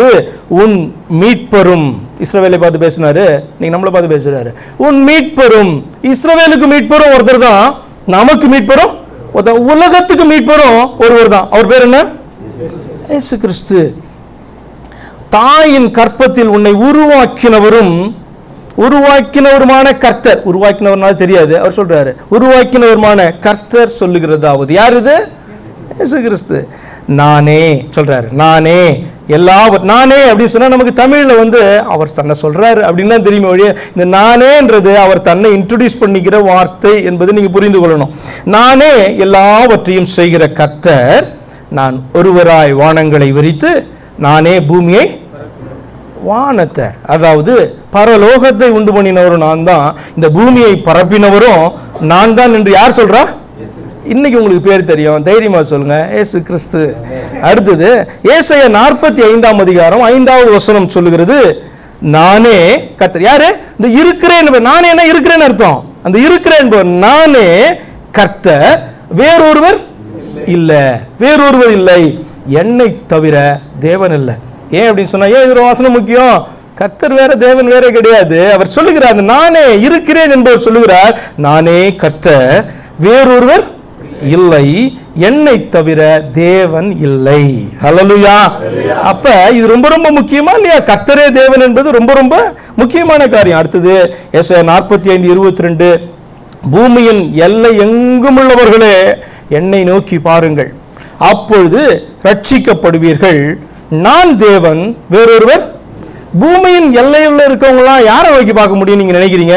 உன் மீட்பெரும். இஸ்ரவேலை பார்த்து பேசினாரு, நீங்க நம்மளை பார்த்து பேசுறாரு. உன் மீட்பெரும், இஸ்ரவேலுக்கு மீட்பெரும் ஒருத்தர் தான், நமக்கு மீட்பெரும் ஒருத்தர், உலகத்துக்கு மீட்பெரும் ஒருவர் தான். அவர் பேர் என்ன? இயேசு கிறிஸ்து. தாயின் கற்பத்தில் உன்னை உருவாக்கினவரும் உருவாக்கினவருமான கர்த்தர். உருவாக்கினவர்னால தெரியாது, அவர் சொல்றாரு உருவாக்கினவருமான கர்த்தர் சொல்லுகிறதாவது. யார் இது? இயேசு கிறிஸ்து. நானே சொல்றாரு, நானே எல்லா நானே அப்படின்னு சொன்னா நமக்கு தமிழ்ல வந்து அவர் தன்னை சொல்றாரு அப்படின்னு தான் தெரியுமே ஒழிய, இந்த நானேன்றது அவர் தன்னை இன்ட்ரோடியூஸ் பண்ணிக்கிற வார்த்தை என்பது நீங்க புரிந்து கொள்ளணும். நானே எல்லாவற்றையும் செய்கிற கர்த்தர், நான் ஒருவராய் வானங்களை விரித்து, நானே பூமியை வானத்தை, அதாவது பரலோகத்தை உண்டு பண்ணினவரும் நான் தான், இந்த பூமியை பரப்பினவரும் நான் தான் என்று யார் சொல்றா? இன்னைக்கு உங்களுக்கு பேர் தெரியும், தைரியமா சொல்லுங்க, இயேசு கிறிஸ்து. அடுத்தது ஏசாயா நாற்பத்தி ஐந்தாம் அதிகாரம் ஐந்தாவது வசனம் சொல்லுகிறது, நானே கர்த்தர். யாரு? இந்த இருக்கிறேன். நானே என்ன இருக்கிறேன்னு அர்த்தம். அந்த இருக்கிறேன் நானே கர்த்தர், வேறொருவர் இல்ல, வேறொருவர் இல்லை, என்னை தவிர தேவன் இல்லை. ஏன் அப்படின்னு சொன்னா, ஏன் இது வாசனம் முக்கியம்? கர்த்தர் வேற தேவன் வேற கிடையாது. அவர் சொல்லுகிறார், நானே இருக்கிறேன் என்பவர் சொல்லுகிறார், நானே கர்த்தர், வேறொருவர் இல்லை, என்னை தவிர தேவன் இல்லை. ஹல்லேலூயா. அப்ப இது ரொம்ப ரொம்ப முக்கியமா இல்லையா? கர்த்தரே தேவன் என்பது ரொம்ப ரொம்ப முக்கியமான காரியம். அடுத்தது ஏசாயா நாற்பத்தி ஐந்து இருபத்தி ரெண்டு, பூமியின் எல்லை எங்கும் உள்ளவர்களே என்னை நோக்கி பாருங்கள், அப்பொழுது ரட்சிக்கப்படுவீர்கள், நான் தேவன், வேறொருவர். பூமியின் எல்லையுள்ள இருக்கவங்களாம் யாரை நோக்கி பார்க்க முடியும் நீங்க நினைக்கிறீங்க?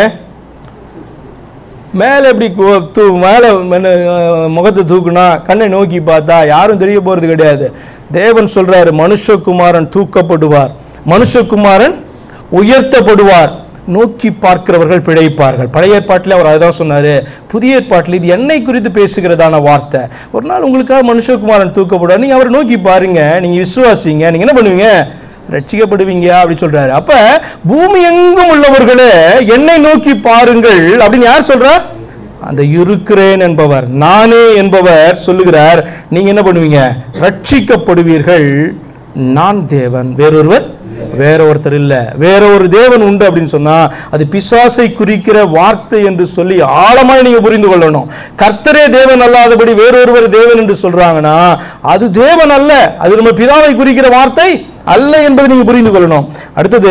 மேலே எப்படி மேலே முகத்தை தூக்குனா கண்ணை நோக்கி பார்த்தா யாரும் தெரிய போறது கிடையாது. தேவன் சொல்றாரு, மனுஷகுமாரன் தூக்கப்படுவார், மனுஷகுமாரன் உயர்த்தப்படுவார், நோக்கி பார்க்கிறவர்கள் பிழைப்பார்கள். பழைய ஏற்பாட்டில் அவர் அதான் சொன்னாரு. புதிய ஏற்பாட்டில் இது என்னை குறித்து பேசுகிறதான வார்த்தை. ஒரு நாள் உங்களுக்காக மனுஷகுமாரன் தூக்கப்படுவார், நீங்க அவரை நோக்கி பாருங்க, நீங்க விசுவாசிங்க, நீங்க என்ன பண்ணுவீங்க? ரட்சிக்கப்படுவீங்க அப்படி சொல்றாரு. அப்ப பூமி எங்கும் உள்ளவர்களே என்னை நோக்கி பாருங்கள் அப்படின்னு யார் சொல்றா? அந்த இருக்கிறேன் என்பவர், நானே என்பவர் சொல்லுகிறார், நீங்க என்ன பண்ணுவீங்க? ரட்சிக்கப்படுவீர்கள், நான் தேவன், வேறொருவர் வேற ஒருத்தர் இல்ல, வேற ஒரு தேவன் உண்டு அப்படின்னு சொன்னா அது பிசாசை குறிக்கிற வார்த்தை என்று சொல்லி ஆழமாய் நீங்க புரிந்து கொள்ளணும். கர்த்தரே தேவன் அல்லாதபடி வேறொருவர் தேவன் என்று சொல்றாங்கன்னா அது தேவன் அல்ல, அது நம்ம பிதாவை குறிக்கிற வார்த்தை அல்ல என்பதை நீங்க புரிந்து கொள்ளணும். அடுத்தது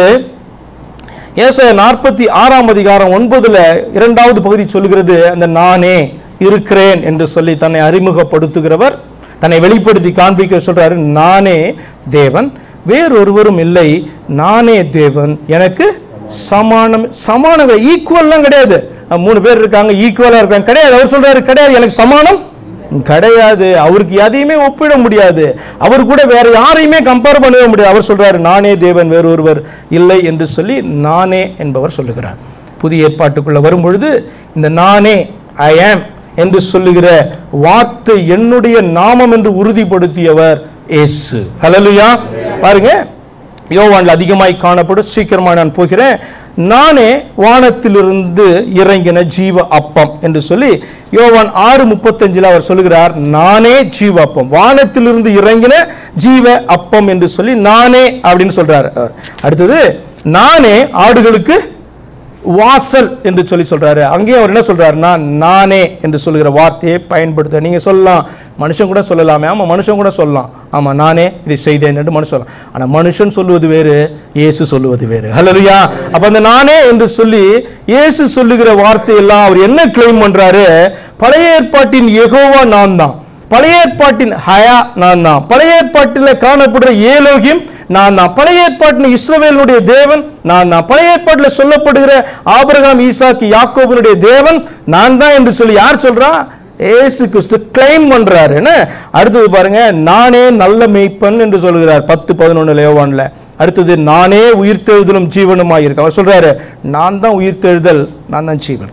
ஏசாயா நாற்பத்தி ஆறாம் அதிகாரம் ஒன்பதுல இரண்டாவது பகுதி சொல்லுகிறது, அந்த நானே இருக்கிறேன் என்று சொல்லி தன்னை அறிமுகப்படுத்துகிறவர், தன்னை வெளிப்படுத்தி காண்பிக்க சொல்றாரு, நானே தேவன், வேறொருவரும் இல்லை, நானே தேவன், எனக்கு சமானம். சமானம் ஈக்குவல்லாம் கிடையாது. மூணு பேர் இருக்காங்க, ஈக்குவலா இருக்காங்க கிடையாது. அவர் சொல்றாரு கிடையாது, எனக்கு சமானம் கிடையாது, அவருக்கு எதையுமே ஒப்பிட முடியாது, அவர் கூட வேற யாரையுமே கம்பேர் பண்ணவே முடியாது. அவர் சொல்றாரு, நானே தேவன், வேறொருவர் இல்லை என்று சொல்லி நானே என்பவர் சொல்லுகிறார். புதிய ஏற்பாட்டுக்குள்ள வரும்பொழுது இந்த நானே, ஐ ஆம் என்று சொல்லுகிற வார்த்தை என்னுடைய நாமம் என்று உறுதிப்படுத்தியவர் இயேசு. ஹல்லேலூயா. பாருங்க, யோவான்ல அதிகமாய் காணப்படும், சீக்கிரமா நான் போகிறேன், நானே வானத்திலிருந்து இறங்கின ஜீவ அப்பம் என்று சொல்லி யோவான் ஆறு முப்பத்தஞ்சுல அவர் சொல்லுகிறார், நானே ஜீவ அப்பம், வானத்திலிருந்து இறங்கின ஜீவ அப்பம் என்று சொல்லி நானே அப்படின்னு சொல்றாரு. அடுத்தது நானே ஆடுகளுக்கு வாசல் என்று சொல்லி சொல்றாரு. அங்கேயும் அவர் என்ன சொல்றாருன்னா நானே என்று சொல்லுகிற வார்த்தையை பயன்படுத்த. நீங்க சொல்லலாம், மனுஷன் கூட சொல்லலாமே, ஆமா மனுஷன் கூட சொல்லலாம், ஆமா நானே இதை செய்தேன் என்று மனுஷன் சொல்லலாம். ஆனா மனுஷன் சொல்லுவது வேறு, இயேசு சொல்லுவது வேறு. ஹல்லேலூயா. அப்ப அந்த நானே என்று சொல்லி இயேசு சொல்லுகிற வார்த்தை எல்லாம் அவர் என்ன கிளைம் பண்றாரு? பழைய ஏற்பாட்டின் யெகோவா நான் தான், பழைய ஏற்பாட்டின் ஹயா நான் தான், பழைய ஏற்பாட்டில் காணப்படுற ஏலோகிம் நான் தான், பழைய ஏற்பாட்டின் இஸ்ரவேலுடைய தேவன் நான் தான், பழைய ஏற்பாட்டில் சொல்லப்படுகிற ஆபிரகாம், ஈசாக்கு, யாக்கோபுடைய தேவன் நான் தான் என்று சொல்லி யார் சொல்றா? இயேசு கிறிஸ்து கிளைம் பண்றாரு. என்ன அடுத்தது பாருங்க, நானே நல்ல மேய்ப்பன் என்று சொல்கிறார் பத்து பதினொன்னு யோவான்ல. அடுத்தது நானே உயிர்த்தெழுதலும் ஜீவனுமாய் இருக்கு. அவர் சொல்றாரு, நான் தான் உயிர்த்தெழுதல், நான் தான் ஜீவன்,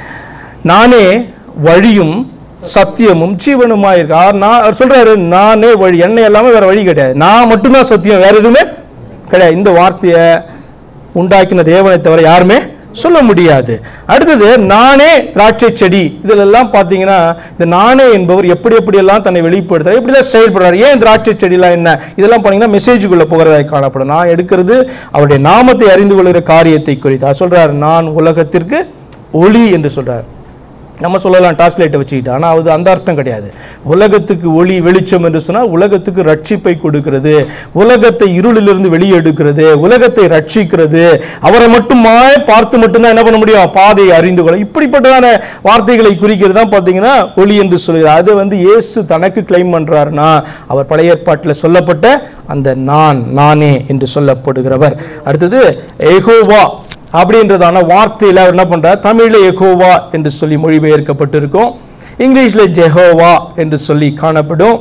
நானே வழியும் சத்தியமும் ஜீவனுமா இருக்கு. நான் சொல்றாரு, நானே வழி, என்ன எல்லாமே வேற வழி கிடையாது, நான் மட்டும்தான் சத்தியம், வேற எதுவுமே கிடையாது. இந்த வார்த்தையை உண்டாக்கின தேவனை தவிர யாருமே சொல்ல முடியாது. அடுத்தது நானே திராட்சை செடி. இதெல்லாம் பார்த்தீங்கன்னா இந்த நானே என்பவர் எப்படி எப்படியெல்லாம் தன்னை வெளிப்படுத்துறார், எப்படிலாம் செயல்படுறார், ஏன் திராட்சை செடிலாம் என்ன, இதெல்லாம் பார்த்தீங்கன்னா மெசேஜுக்குள்ள போகிறதாய் காணப்படும். நான் எடுக்கிறது அவருடைய நாமத்தை அறிந்து கொள்கிற காரியத்தை குறித்து சொல்றார். நான் உலகத்திற்கு ஒளி என்று சொல்றார். நம்ம சொல்லலாம் டார்ச் லைட்டை வச்சுக்கிட்டு, ஆனால் அது அந்த அர்த்தம் கிடையாது. உலகத்துக்கு ஒளி வெளிச்சம் என்று சொன்னால் உலகத்துக்கு ரட்சிப்பை கொடுக்கிறது, உலகத்தை இருளிலிருந்து வெளியே எடுக்கிறது, உலகத்தை ரட்சிக்கிறது. அவரை மட்டுமா பார்த்து மட்டும்தான் என்ன பண்ண முடியும், பாதையை அறிந்து கொள்ள. இப்படிப்பட்டதான வார்த்தைகளை குறிக்கிறது தான் பார்த்தீங்கன்னா ஒளி என்று சொல்கிறார். அது வந்து இயேசு தனக்கு கிளைம் பண்றாருன்னா அவர் பழைய ஏற்பாட்டில் சொல்லப்பட்ட அந்த நான் நானே என்று சொல்லப்படுகிறவர். அடுத்தது யெகோவா அப்படின்றதான வார்த்தையில் அவர் என்ன பண்றார், தமிழில் யெகோவா என்று சொல்லி மொழிபெயர்க்கப்பட்டிருக்கும், இங்கிலீஷில் ஜெஹோவா என்று சொல்லி காணப்படும்.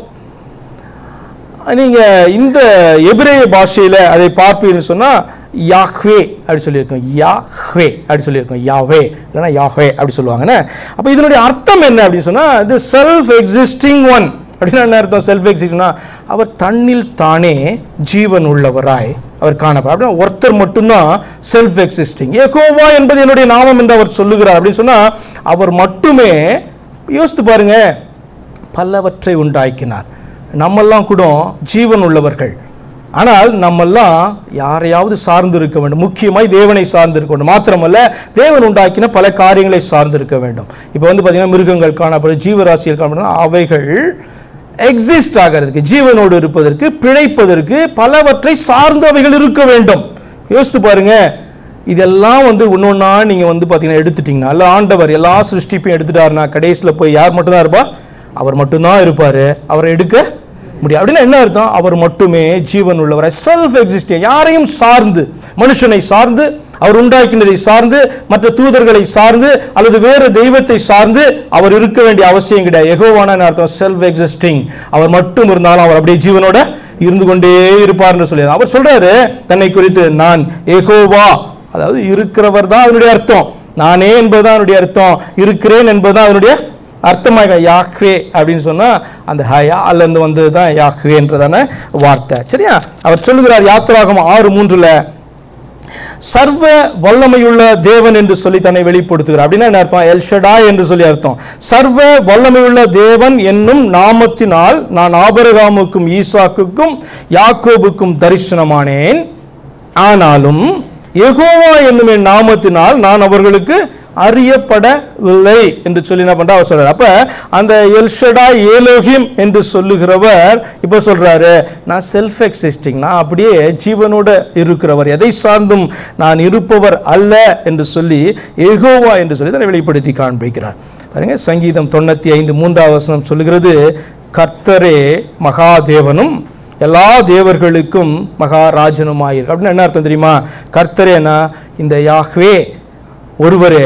நீங்க இந்த எபிரேய பாஷையில அதை பார்ப்பீங்கன்னு சொன்னா யாஹ்வே அப்படி சொல்லியிருக்கோம், யாஹ்வே அப்படி சொல்லியிருக்கோம், யாவே இல்லைன்னா யாஹ்வே அப்படி சொல்லுவாங்கன்னு. அப்போ இதனுடைய அர்த்தம் என்ன அப்படின்னு சொன்னா, இது செல்ஃப் எக்ஸிஸ்டிங் ஒன் அப்படின்னா என்ன அர்த்தம், செல்ஃப் எக்ஸிஸ்டிங்னா அவர் தன்னில் தானே ஜீவன் உள்ளவராய் அவர் காணப்படும். அப்படின்னா ஒருத்தர் மட்டும்தான் செல்ஃப் எக்ஸிஸ்டிங். யெகோவா என்பது என்னுடைய நாமம் என்று அவர் சொல்லுகிறார் அப்படின்னு சொன்னா அவர் மட்டுமே. யோசித்து பாருங்க, பலவற்றை உண்டாக்கினார். நம்மெல்லாம் கூட ஜீவன் உள்ளவர்கள், ஆனால் நம்மெல்லாம் யாரையாவது சார்ந்து இருக்க வேண்டும், முக்கியமாய் தேவனை சார்ந்து இருக்க வேண்டும். மாத்திரமல்ல தேவன் உண்டாக்கின பல காரியங்களை சார்ந்து இருக்க வேண்டும். இப்போ வந்து பார்த்தீங்கன்னா மிருகங்கள் காணப்படும், ஜீவராசிகள் காணப்படும், அவைகள் எக்ஸிஸ்ட் ஆகிறதுக்கு, ஜீவனோடு இருப்பதற்கு, பிழைப்பதற்கு பலவற்றை சார்ந்து அவைகள் இருக்க வேண்டும். யோசித்து பாருங்க, இதெல்லாம் வந்து ஒன்னொன்னா நீங்க வந்து பார்த்தீங்கன்னா எடுத்துட்டீங்கன்னா, அல்ல ஆண்டவர் எல்லா சிருஷ்டிப்பையும் எடுத்துட்டாருன்னா கடைசியில் போய் யார் மட்டும்தான் இருப்பா, அவர் மட்டும்தான் இருப்பாரு, அவரை எடுக்க முடியும். அப்படின்னா என்ன அர்த்தம், அவர் மட்டுமே ஜீவன் உள்ளவரை, செல்ஃப் எக்ஸிஸ்டிங், யாரையும் சார்ந்து, மனுஷனை சார்ந்து, அவர் உண்டாக்கினதை சார்ந்து, மற்ற தூதர்களை சார்ந்து அல்லது வேறு தெய்வத்தை சார்ந்து அவர் இருக்க வேண்டிய அவசியம் கிடையாது. யெகோவான அர்த்தம் செல்ஃப் எக்ஸிஸ்டிங், அவர் மட்டும் இருந்தாலும் அவர் அப்படியே ஜீவனோட இருந்து கொண்டே இருப்பார் என்று சொல்லி அவர் சொல்றாரு தன்னை குறித்து, நான் யெகோவா, அதாவது இருக்கிறவர் தான் அதனுடைய அர்த்தம், நானே என்பதுதான் அதனுடைய அர்த்தம், இருக்கிறேன் என்பதுதான் அதனுடைய அர்த்தமாக. யாஹ்வே அப்படின்னு சொன்னா அந்த ஹயால இருந்து வந்தது தான் யாஹ்வே என்றதான வார்த்தை. சரியா, அவர் சொல்லுகிறார் யாத்திராகமம் ஆறு மூன்றுல சர்வ வல்லமையுள்ள தேவன் என்று சொல்லி தன்னை வெளிப்படுத்துகிறார். அப்படின்னா என்ன அர்த்தம், எல் ஷடாய் என்று சொல்லி அர்த்தம். சர்வ வல்லமையுள்ள தேவன் என்னும் நாமத்தினால் நான் ஆபிரகாமுக்கும் ஈசாக்குக்கும் யாக்கோபுக்கும் தரிசனமானேன், ஆனாலும் யெகோவா என்னும் என் நாமத்தினால் நான் அவர்களுக்கு அறியப்படவில்லை என்று சொல்லி என்ன பண்ற அவர் சொல்றாரு. அப்ப அந்த எல் ஷடாய் எலோஹிம் என்று சொல்லுகிறவர் இப்ப சொல்றாரு, நான் செல்ஃப் எக்ஸிஸ்டிங், நான் அப்படியே ஜீவனோட இருக்கிறவர், எதை சார்ந்தும் நான் இருப்பவர் அல்ல என்று சொல்லி யெகோவா என்று சொல்லி தன்னை வெளிப்படுத்தி காண்பிக்கிறார். பாருங்க, சங்கீதம் தொண்ணூத்தி ஐந்து மூன்றாவது வசனம் சொல்லுகிறது, கர்த்தரே மகாதேவனும் எல்லா தேவர்களுக்கும் மகாராஜனுமாயிருக்கு. அப்படின்னு என்ன அர்த்தம் தெரியுமா, கர்த்தரேனா இந்த யாஹ்வே ஒருவரே,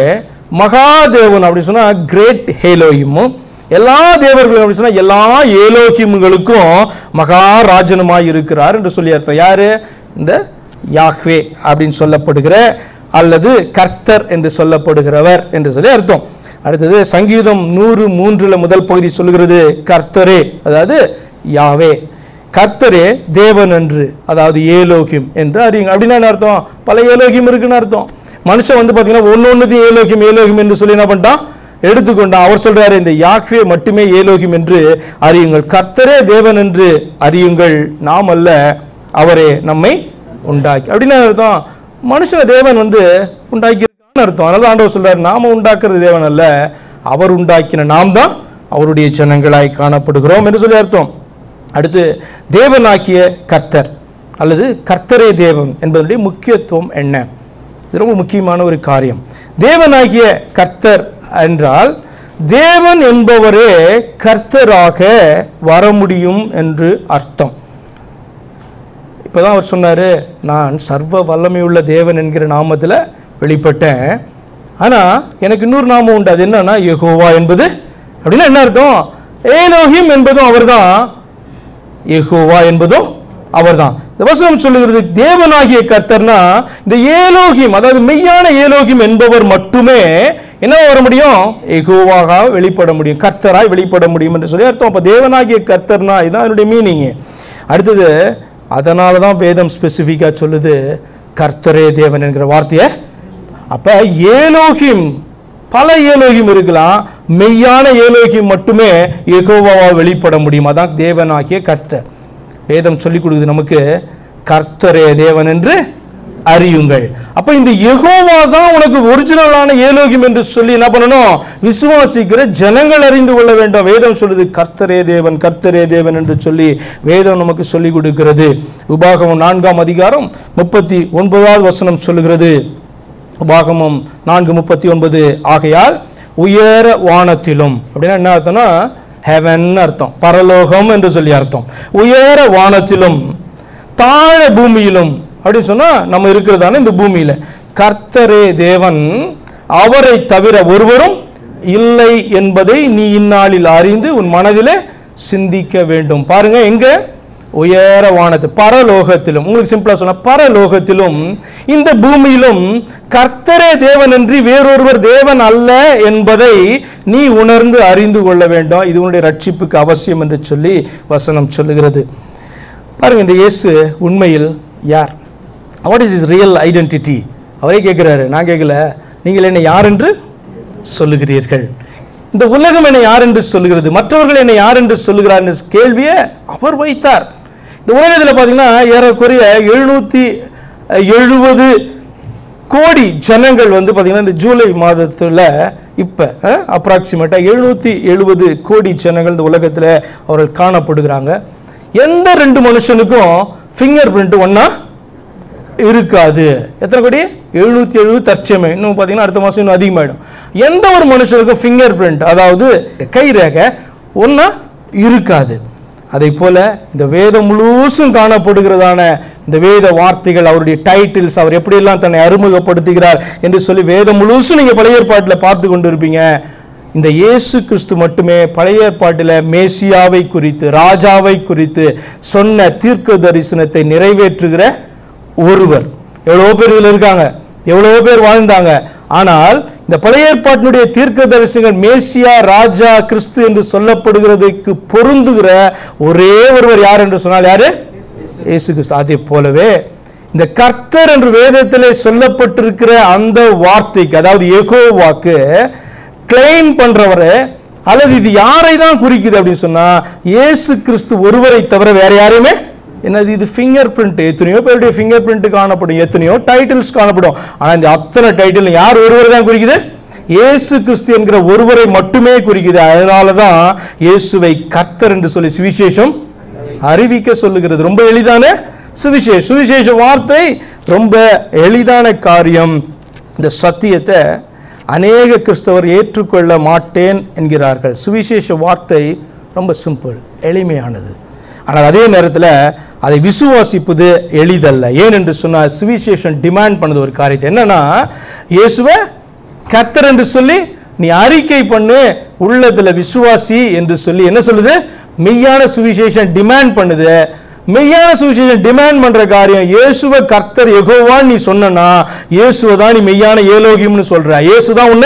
மகாதேவன் அப்படின்னு சொன்னா கிரேட் ஹேலோஹிமும், எல்லா தேவர்களும் அப்படின்னு சொன்னா எல்லா ஏலோஹிம்களுக்கும் மகாராஜனுமாய் இருக்கிறார் என்று சொல்லி அர்த்தம். யாரு, இந்த யாஹ்வே அப்படின்னு சொல்லப்படுகிற அல்லது கர்த்தர் என்று சொல்லப்படுகிறவர் என்று சொல்லி அர்த்தம். அடுத்தது சங்கீதம் நூறு மூன்றுல முதல் பகுதி சொல்லுகிறது, கர்த்தரே, அதாவது யாவே, கர்த்தரே தேவன் என்று, அதாவது ஏலோகிம் என்று அறியுங்க. அப்படின்னா என்ன அர்த்தம், பல ஏலோகிம் இருக்குன்னு அர்த்தம். மனுஷன் வந்து பார்த்தீங்கன்னா ஒன்று ஒன்றுத்தையும் ஏலோகிம் ஏலோகிம் என்று சொல்லி என்ன பண்ணிட்டான், எடுத்துக்கொண்டான். அவர் சொல்றாரு, இந்த யாஹ்வே மட்டுமே ஏலோகிம் என்று அறியுங்கள், கர்த்தரே தேவன் என்று அறியுங்கள், நாம் அல்ல அவரே நம்மை உண்டாக்கி. அப்படின்னு அர்த்தம், மனுஷனை தேவன் வந்து உண்டாக்கி அர்த்தம். அதனால ஆண்டவர் சொல்றாரு, நாம உண்டாக்குறது தேவன் அல்ல, அவர் உண்டாக்கின நாம் தான் அவருடைய ஜனங்களாய் காணப்படுகிறோம் என்று சொல்லி அர்த்தம். அடுத்து தேவனாகிய கர்த்தர் அல்லது கர்த்தரே தேவன் என்பதனுடைய முக்கியத்துவம் என்ன, இது ரொம்ப முக்கியமான ஒரு காரியம். தேவனாகிய கர்த்தர் என்றால் தேவன் என்பவரே கர்த்தராக வர முடியும் என்று அர்த்தம். இப்பதான் அவர் சொன்னாரு, நான் சர்வ வல்லமையுள்ள தேவன் என்கிற நாமத்தில் வெளிப்பட்டேன், ஆனா எனக்கு இன்னொரு நாமம் உண்டு, அது என்னன்னா யெகோவா என்பது. அப்படின்னா என்ன அர்த்தம், ஏலோஹிம் என்பதும் அவர்தான், யெகோவா என்பதும் அவர்தான். இந்த வசனம் சொல்லுகிறது தேவனாகிய கர்த்தர்னா இந்த ஏலோகிம், அதாவது மெய்யான ஏலோகிம் என்பவர் மட்டுமே என்ன வர முடியும், யெகோவாக வெளிப்பட முடியும், கர்த்தராய் வெளிப்பட முடியும் என்று சொல்லி அர்த்தம். அப்ப தேவனாகிய கர்த்தர்னா இதுதான் அதனுடைய மீனிங். அடுத்தது அதனால தான் வேதம் ஸ்பெசிஃபிக்கா சொல்லுது கர்த்தரே தேவன் என்கிற வார்த்தையை. அப்ப ஏலோகிம், பல ஏலோகிம் இருக்கலாம், மெய்யான ஏலோகிம் மட்டுமே யெகோவாவா வெளிப்பட முடியும். அதான் தேவனாகிய கர்த்தர். வேதம் சொல்லிக் கொடுக்குது நமக்கு, கர்த்தரே தேவன் என்று அறியுங்கள். அப்ப இந்த யெகோவா தான் உனக்கு ஒரிஜினலான ஏலோகிம் என்று சொல்லி என்ன பண்ணணும்? விசுவாசிக்கிற ஜனங்கள் அறிந்து கொள்ள வேண்டும். வேதம் சொல்லுது கர்த்தரே தேவன், கர்த்தரே தேவன் என்று சொல்லி வேதம் நமக்கு சொல்லிக் கொடுக்கிறது. உபாகமம் நான்காம் அதிகாரம் முப்பத்தி ஒன்பதாவது வசனம் சொல்லுகிறது. உபாகமம் நான்கு முப்பத்தி ஒன்பது, ஆகையால் உயர வானத்திலும், அப்படின்னா என்ன அர்த்தம்னா ஹெவன் அர்த்தம், பரலோகம் என்று சொல்லி அர்த்தம். உயர வானத்திலும் தாழ பூமியிலும் அப்படின்னு சொன்னா நம்ம இருக்கிறதான இந்த பூமியில கர்த்தரே தேவன், அவரை தவிர ஒருவரும் இல்லை என்பதை நீ இந்நாளில் அறிந்து உன் மனதிலே சிந்திக்க வேண்டும். பாருங்க, எங்க? உயர வானத்து, பரலோகத்திலும். உங்களுக்கு சிம்பிளா சொன்னா பரலோகத்திலும் இந்த பூமியிலும் கர்த்தரே தேவன் என்று வேறொருவர் தேவன் அல்ல என்பதை நீ உணர்ந்து அறிந்து கொள்ள வேண்டும். இது உன்னுடைய ரட்சிப்புக்கு அவசியம் என்று சொல்லி வசனம் சொல்லுகிறது. பாருங்க, இந்த இயேசு உண்மையில் யார்? What is is real identity? அவரே கேட்கிறாரு, நான் கேட்கல. நீங்கள் என்னை யார் என்று சொல்லுகிறீர்கள்? இந்த உலகம் என்னை யார் என்று சொல்லுகிறது, மற்றவர்கள் என்னை யார் என்று சொல்லுகிறார் என்ற கேள்வியை அவர் வைத்தார். இந்த உலகத்தில் பார்த்தீங்கன்னா ஏறக்குறைய எழுநூத்தி எழுபது கோடி ஜனங்கள் வந்து பார்த்தீங்கன்னா இந்த ஜூலை மாதத்தில் இப்போ அப்ராக்சிமேட்டாக எழுநூற்றி எழுபது கோடி ஜனங்கள் இந்த உலகத்தில் அவர்கள் காணப்படுகிறாங்க. எந்த ரெண்டு மனுஷனுக்கும் ஃபிங்கர் பிரிண்ட் ஒன்றா இருக்காது. எத்தனை கோடி? எழுநூற்றி எழுபது தற்சமே. இன்னும் பார்த்தீங்கன்னா அடுத்த மாதம் இன்னும் அதிகமாகிடும். எந்த ஒரு மனுஷனுக்கும் ஃபிங்கர் பிரிண்ட், அதாவது கை ரேகை ஒன்றா இருக்காது. அதை போல இந்த வேதம் முழுசும் காணப்படுகிறதான இந்த வேத வார்த்தைகள், அவருடைய டைட்டில்ஸ், அவர் எப்படியெல்லாம் தன்னை அறிமுகப்படுத்துகிறார் என்று சொல்லி வேதம் முழுசும் நீங்கள் பழைய ஏற்பாட்டில் பார்த்து கொண்டு இருப்பீங்க. இந்த இயேசு கிறிஸ்து மட்டுமே பழைய ஏற்பாட்டில் மேசியாவை குறித்து, ராஜாவை குறித்து சொன்ன தீர்க்க தரிசனத்தை நிறைவேற்றுகிற ஒருவர். எவ்வளோ பேர் இதில் இருக்காங்க, எவ்வளோ பேர் வாழ்ந்தாங்க. ஆனால் இந்த பழைய ஏற்பாட்டினுடைய தீர்க்க தரிசனங்கள் மேசியா, ராஜா, கிறிஸ்து என்று சொல்லப்படுகிறதுக்கு பொருந்துகிற ஒரே ஒருவர் யார் என்று சொன்னால் யாரு? இயேசு கிறிஸ்து. அதே போலவே இந்த கர்த்தர் என்று வேதத்திலே சொல்லப்பட்டிருக்கிற அந்த வார்த்தைக்கு, அதாவது யெகோவாக்கு கிளைம் பண்றவர், அல்லது இது யாரை தான் குறிக்குது அப்படின்னு சொன்னா இயேசு கிறிஸ்து ஒருவரை தவிர வேற யாரையுமே. என்னது இது? Finger print. எத்தனையோ பேருடைய ஃபிங்கர் பிரிண்ட் காணப்படும், எத்தனையோ டைட்டில்ஸ் காணப்படும். ஆனால் இந்த அத்தனை டைட்டில் யார் ஒருவர் தான் குறிக்குது? இயேசு கிறிஸ்து என்கிற ஒருவரை மட்டுமே குறிக்குது. அதனால தான் இயேசுவை கர்த்தர் என்று சொல்லி சுவிசேஷம் அறிவிக்க சொல்லுகிறது. ரொம்ப எளிதான சுவிசேஷம், சுவிசேஷ வார்த்தை ரொம்ப எளிதான காரியம். இந்த சத்தியத்தை அநேக கிறிஸ்தவர் ஏற்றுக்கொள்ள மாட்டேன் என்கிறார்கள். சுவிசேஷ வார்த்தை ரொம்ப சிம்பிள், எளிமையானது. ஆனால் அதே நேரத்தில் அதை விசுவாசிப்பது எளிதல்ல. ஏன் என்று சொன்னால் சுவிசேஷம் டிமாண்ட் பண்ணது ஒரு காரியத்தை. என்னன்னா, இயேசுவை கர்த்தர் என்று சொல்லி நீ அறிக்கை பண்ணு, உள்ளத்தில் விசுவாசி என்று சொல்லி என்ன சொல்லுது? மெய்யான சுவிசேஷம் டிமாண்ட் பண்ணுது. மெய்யான சுவிசேஷம் டிமாண்ட் பண்ற காரியம், இயேசுவை கர்த்தர் யெகோவான்னு நீ சொன்னா இயேசுவை தான் நீ மெய்யான ஏலோகியம்னு சொல்ற. இயேசு தான் உன்னை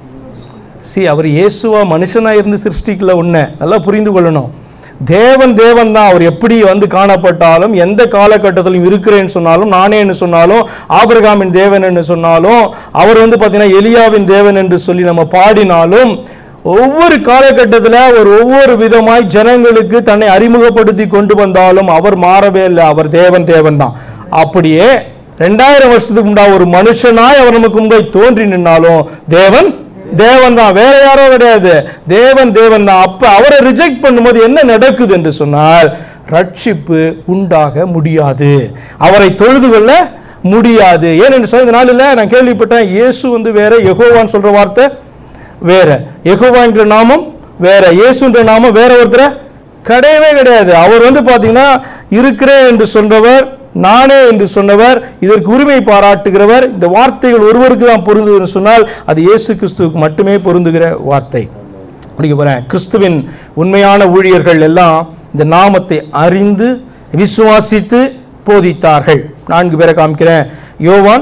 சி அவர் இயேசுவா மனுஷனா இருந்து சிருஷ்டிக்கல. உன்னை நல்லா புரிந்து கொள்ளணும். தேவன் தேவன் தான். அவர் எப்படி வந்து காணப்பட்டாலும், எந்த காலகட்டத்திலும் இருக்கிறேன்னு சொன்னாலும், நானேன்னு சொன்னாலும், ஆபிரகாமின் தேவன் என்று சொன்னாலும், அவர் வந்து பார்த்தீங்கன்னா எலியாவின் தேவன் என்று சொல்லி நம்ம பாடினாலும், ஒவ்வொரு காலகட்டத்தில் ஒரு ஒவ்வொரு விதமாய் ஜனங்களுக்கு தன்னை அறிமுகப்படுத்தி கொண்டு வந்தாலும் அவர் மாறவே இல்லை. அவர் தேவன் தேவன் தான். அப்படியே ரெண்டாயிரம் வருஷத்துக்கு முன்னாடி ஒரு மனுஷனாய் அவர் நமக்கு முன்பை தோன்றி நின்னாலும் தேவன் தேவன் தான், வேற யாரோ கிடையாது. தேவன் தேவன் தான். அப்ப அவரை ரிஜெக்ட் பண்ணும்போது என்ன நடக்குது என்று சொன்னால் ரட்சிப்பு உண்டாக முடியாது, அவரை தொழுது கொள்ள முடியாது. ஏனென்று சொன்ன இந்த நாளில் நான் கேள்விப்பட்டேன், இயேசு வந்து வேற, யெகோவான்னு சொல்ற வார்த்தை வேற, யெகோவா என்ற நாமம் வேற, இயேசு என்ற நாமம் வேற. ஒருத்தர் கிடையவே கிடையாது. அவர் வந்து பாத்தீங்கன்னா இருக்கிறேன் என்று சொன்னவர், நானே என்று சொன்னவர், இதற்கு உரிமை பாராட்டுகிறவர். இந்த வார்த்தைகள் ஒருவருக்கு தான் பொருந்துன்னு சொன்னால் அது இயேசு கிறிஸ்துவுக்கு மட்டுமே பொருந்துகிற வார்த்தை. அப்படிங்க போறேன். கிறிஸ்துவின் உண்மையான ஊழியர்கள் எல்லாம் இந்த நாமத்தை அறிந்து விசுவாசித்து போதித்தார்கள். நான்கு பேரை காமிக்கிறேன். யோவான்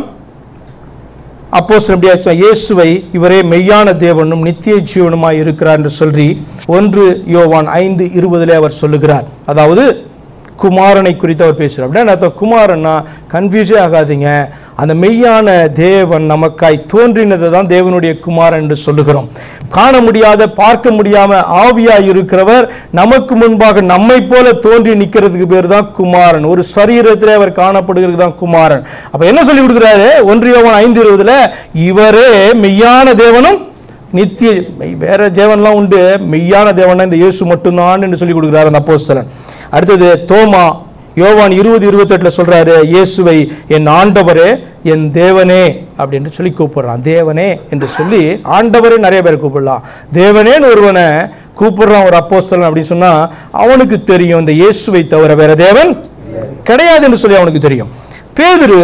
அப்போஸ்தலன் இயேசுவை இவரே மெய்யான தேவனும் நித்திய ஜீவனுமாய் இருக்கிறார் என்று சொல்லி ஒன்று யோவான் ஐந்து இருபதிலே அவர் சொல்லுகிறார். அதாவது குமாரனை குறித்து அவர் பேசுகிறார். அப்படின்னா அர்த்தம் குமாரன்னா கன்ஃபியூஸே ஆகாதீங்க, அந்த மெய்யான தேவன் நமக்காய் தோன்றினதை தான் தேவனுடைய குமாரன் என்று சொல்லுகிறோம். காண முடியாத பார்க்க முடியாம ஆவியாய் இருக்கிறவர் நமக்கு முன்பாக நம்மை போல தோன்றி நிற்கிறதுக்கு பேர் தான் குமாரன். ஒரு சரீரத்திலே அவர் காணப்படுகிறது தான் குமாரன். அப்ப என்ன சொல்லி கொடுக்குறாரு? ஒன்று யோவான் ஐந்து இருபதுல இவரே மெய்யான தேவனும் நித்திய, வேற தேவன்லாம் உண்டு, மெய்யான தேவனா இந்த இயேசு மட்டும்தான் என்று சொல்லி கொடுக்குறாரு அந்த அப்போஸ்தலன். அடுத்தது தோமா யோவான் இருபது இருபத்தி எட்டுல சொல்றாரு, இயேசுவை என் ஆண்டவரே என் தேவனே அப்படின்னு சொல்லி கூப்பிடுறான். தேவனே என்று சொல்லி ஆண்டவரே நிறைய பேர் கூப்பிடலாம், தேவனேன்னு ஒருவனை கூப்பிடுறான் ஒரு அப்போஸ்தலன் அப்படின்னு சொன்னா அவனுக்கு தெரியும் இந்த இயேசுவை தவிர வேற தேவன் கிடையாது என்று சொல்லி அவனுக்கு தெரியும். பேதுரு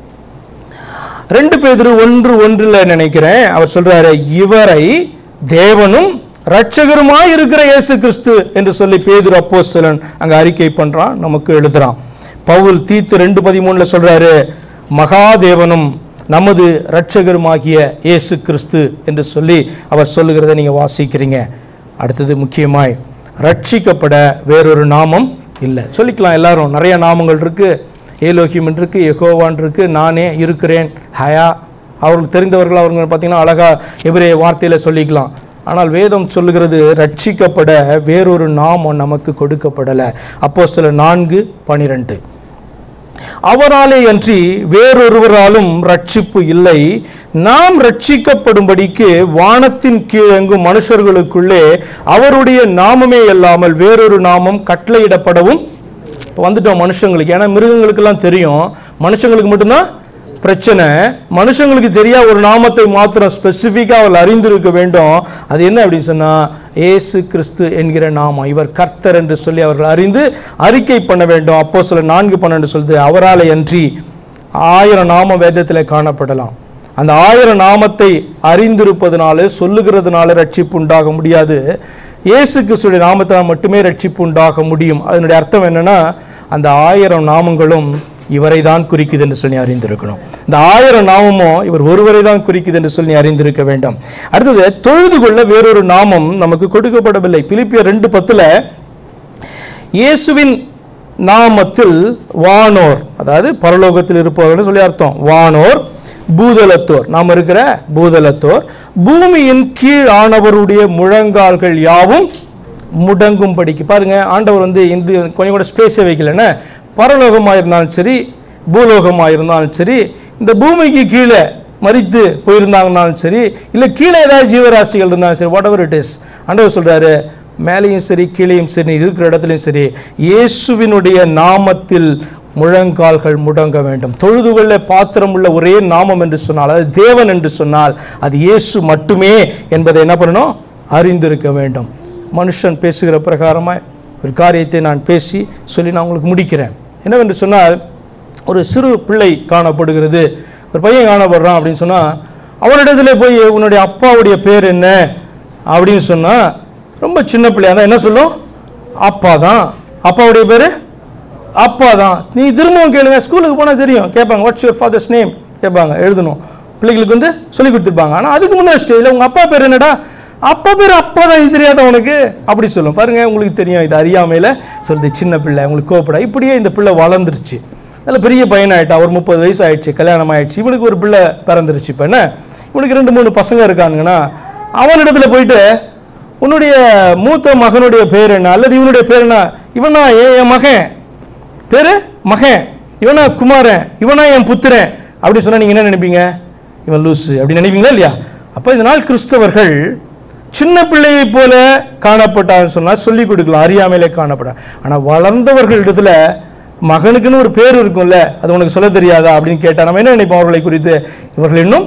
ரெண்டு பேதுரு ஒன்று ஒன்றுல நினைக்கிறேன் அவர் சொல்றாரு, இவரை தேவனும் இரட்சகருமாய் இருக்கிற இயேசு கிறிஸ்து என்று சொல்லி பேதுரு அப்போஸ்தலன் அங்க அறிக்கை பண்றான், நமக்கு எழுதுறான். பவுல் தீத்து ரெண்டு பதிமூணுல சொல்றாரு, மகாதேவனும் நமது இரட்சகருமாகிய இயேசு கிறிஸ்து என்று சொல்லி அவர் சொல்லுகிறத நீங்க வாசிக்கிறீங்க. அடுத்தது முக்கியமாய் ரட்சிக்கப்பட வேறொரு நாமம் இல்லை. சொல்லிக்கலாம் எல்லாரும், நிறைய நாமங்கள் இருக்கு, ஏலோகிம் இருக்கு, யெகோவான் இருக்கு, நானே இருக்கிறேன், ஹயா, அவர்களுக்கு தெரிந்தவர்கள் அவங்க பார்த்தீங்கன்னா அழகா எபிரேய வார்த்தையில சொல்லிக்கலாம். ஆனால் வேதம் சொல்லுகிறது ரட்சிக்கப்பட வேறொரு நாமம் நமக்கு கொடுக்கப்படலை. அப்போஸ்தலர் நான்கு பனிரெண்டு, அவராலே அன்றி வேறொருவராலும் ரட்சிப்பு இல்லை, நாம் ரட்சிக்கப்படும்படிக்கு வானத்தின் கீழெங்கும் மனுஷர்களுக்குள்ளே அவருடைய நாமமே இல்லாமல் வேறொரு நாமம் கட்டளையிடப்படவும். வந்துட்டோம் மனுஷங்களுக்கு, ஏன்னா மிருகங்களுக்கெல்லாம் தெரியும், மனுஷங்களுக்கு மட்டும்தான் பிரச்சனை. மனுஷங்களுக்கு தெரியா ஒரு நாமத்தை மாத்திரம் ஸ்பெசிஃபிக்காக அவர்கள் அறிந்திருக்க வேண்டும். அது என்ன அப்படின்னு சொன்னா, இயேசு கிறிஸ்து என்கிற நாமம், இவர் கர்த்தர் என்று சொல்லி அவர்கள் அறிந்து அறிக்கை பண்ண வேண்டும். அப்போஸ்தலர் நான்கு பன்னெண்டு சொல்லுது, அவராலே அன்றி ஆயிரம் நாமம் வேதத்தில் காணப்படலாம். அந்த ஆயிரம் நாமத்தை அறிந்திருப்பதனால சொல்லுகிறதுனால ரட்சிப்பு உண்டாக முடியாது. இயேசு கிறிஸ்துடைய நாமத்தால் மட்டுமே ரட்சிப்பு உண்டாக முடியும். அதனுடைய அர்த்தம் என்னன்னா, அந்த ஆயிரம் நாமங்களும் இவரை தான் குறிக்குது என்று சொல்லி அறிந்திருக்கணும். இந்த ஆயிரம் நாமமும் இவர் ஒருவரை தான் குறிக்குது என்று சொல்லி அறிந்திருக்க வேண்டும். அடுத்தது, தொழுது கொள்ள வேறொரு நாமம் நமக்கு கொடுக்கப்படவில்லை. பிலிப்பியர் ரெண்டு பத்துல இயேசுவின் நாமத்தில் வானோர், அதாவது பரலோகத்தில் இருப்பவர்கள் சொல்லி அர்த்தம், வானோர் பூதலத்தோர், நாம் இருக்கிற பூதலத்தோர், பூமியின் கீழ் ஆனவருடைய முழங்கால்கள் யாவும் முடங்கும்படிக்கு. பாருங்க, ஆண்டவர் வந்து இந்த கொஞ்சம் கூட ஸ்பேஸை வைக்கலன்னா, பரலோகமாக இருந்தாலும் சரி பூலோகமாக இருந்தாலும் சரி, இந்த பூமிக்கு கீழே மரித்து போயிருந்தாங்கனாலும் சரி, இல்லை கீழே ஏதாவது ஜீவராசிகள் இருந்தாலும் சரி, வாட் எவர் இட் இஸ், ஆண்டவர் சொல்றாரு மேலேயும் சரி கீழேயும் சரி இருக்கிற இடத்துலையும் சரி இயேசுவினுடைய நாமத்தில் முழங்கால்கள் முடங்க வேண்டும். தொழுதுகொள்ள பாத்திரம் உள்ள ஒரே நாமம் என்று சொன்னால், அது தேவன் என்று சொன்னால் அது இயேசு மட்டுமே என்பதை என்ன பண்ணணும், அறிந்திருக்க வேண்டும். மனுஷன் பேசுகிற பிரகாரமாக ஒரு காரியத்தை நான் பேசி சொல்லி நான் உங்களுக்கு முடிக்கிறேன். என்னவென்று சொன்னால், ஒரு சிறு பிள்ளை காணப்படுகிறது, ஒரு பையன் காணப்படுறான் அப்படின்னு சொன்னால், அவனிடத்துல போய் உன்னுடைய அப்பாவுடைய பேர் என்ன அப்படின்னு சொன்னால், ரொம்ப சின்ன பிள்ளையா தான் என்ன சொல்லும், அப்பா தான். அப்பாவுடைய பேர் அப்பா தான். நீ திரும்பவும் கேளுங்க, ஸ்கூலுக்கு போனால் தெரியும், கேட்பாங்க வாட்ஸ் யுவர் ஃபாதர்ஸ் நேம் கேட்பாங்க, எழுதணும், பிள்ளைகளுக்கு வந்து சொல்லி கொடுத்துருப்பாங்க. ஆனால் அதுக்கு முன்னாடி ஸ்டேஜில் உங்கள் அப்பா பேர் என்னடா, அப்பா பேர் அப்பா தான், இது தெரியாத உனக்கு அப்படி சொல்லும். பாருங்க, உங்களுக்கு தெரியும், இது அறியாமையில் சொல்லுது சின்ன பிள்ளை, உங்களுக்கு கோப்படா. இப்படியே இந்த பிள்ளை வளர்ந்துருச்சு, நல்ல பெரிய பையன் ஆகிட்டா, ஒரு முப்பது வயசு ஆயிடுச்சு, கல்யாணம் ஆயிடுச்சு, இவனுக்கு ஒரு பிள்ளை பிறந்துருச்சு. இப்போ என்ன, இவனுக்கு ரெண்டு மூணு பசங்க இருக்கானுங்கன்னா, அவனிடத்துல போயிட்டு உன்னுடைய மூத்த மகனுடைய பேர் என்ன, அல்லது இவனுடைய பேர் என்ன, இவனா என் மகன் பேரு மகன், இவனா குமாரன், இவனா என் புத்திரன் அப்படி சொன்னா நீங்க என்ன நினைப்பீங்க, இவன் லூசு அப்படி நினைப்பீங்களா இல்லையா? அப்போ இதனால் கிறிஸ்தவர்கள் சின்ன பிள்ளையை போல காணப்பட்டான்னு சொன்னால் சொல்லிக் கொடுக்கலாம், அறியாமையிலே காணப்பட. ஆனால் வளர்ந்தவர்கள் இடத்துல மகனுக்குன்னு ஒரு பேர் இருக்கும்ல, அது உனக்கு சொல்ல தெரியாதா அப்படின்னு கேட்டா நம்ம என்ன நினைப்போம், அவர்களை குறித்து, இவர்கள் இன்னும்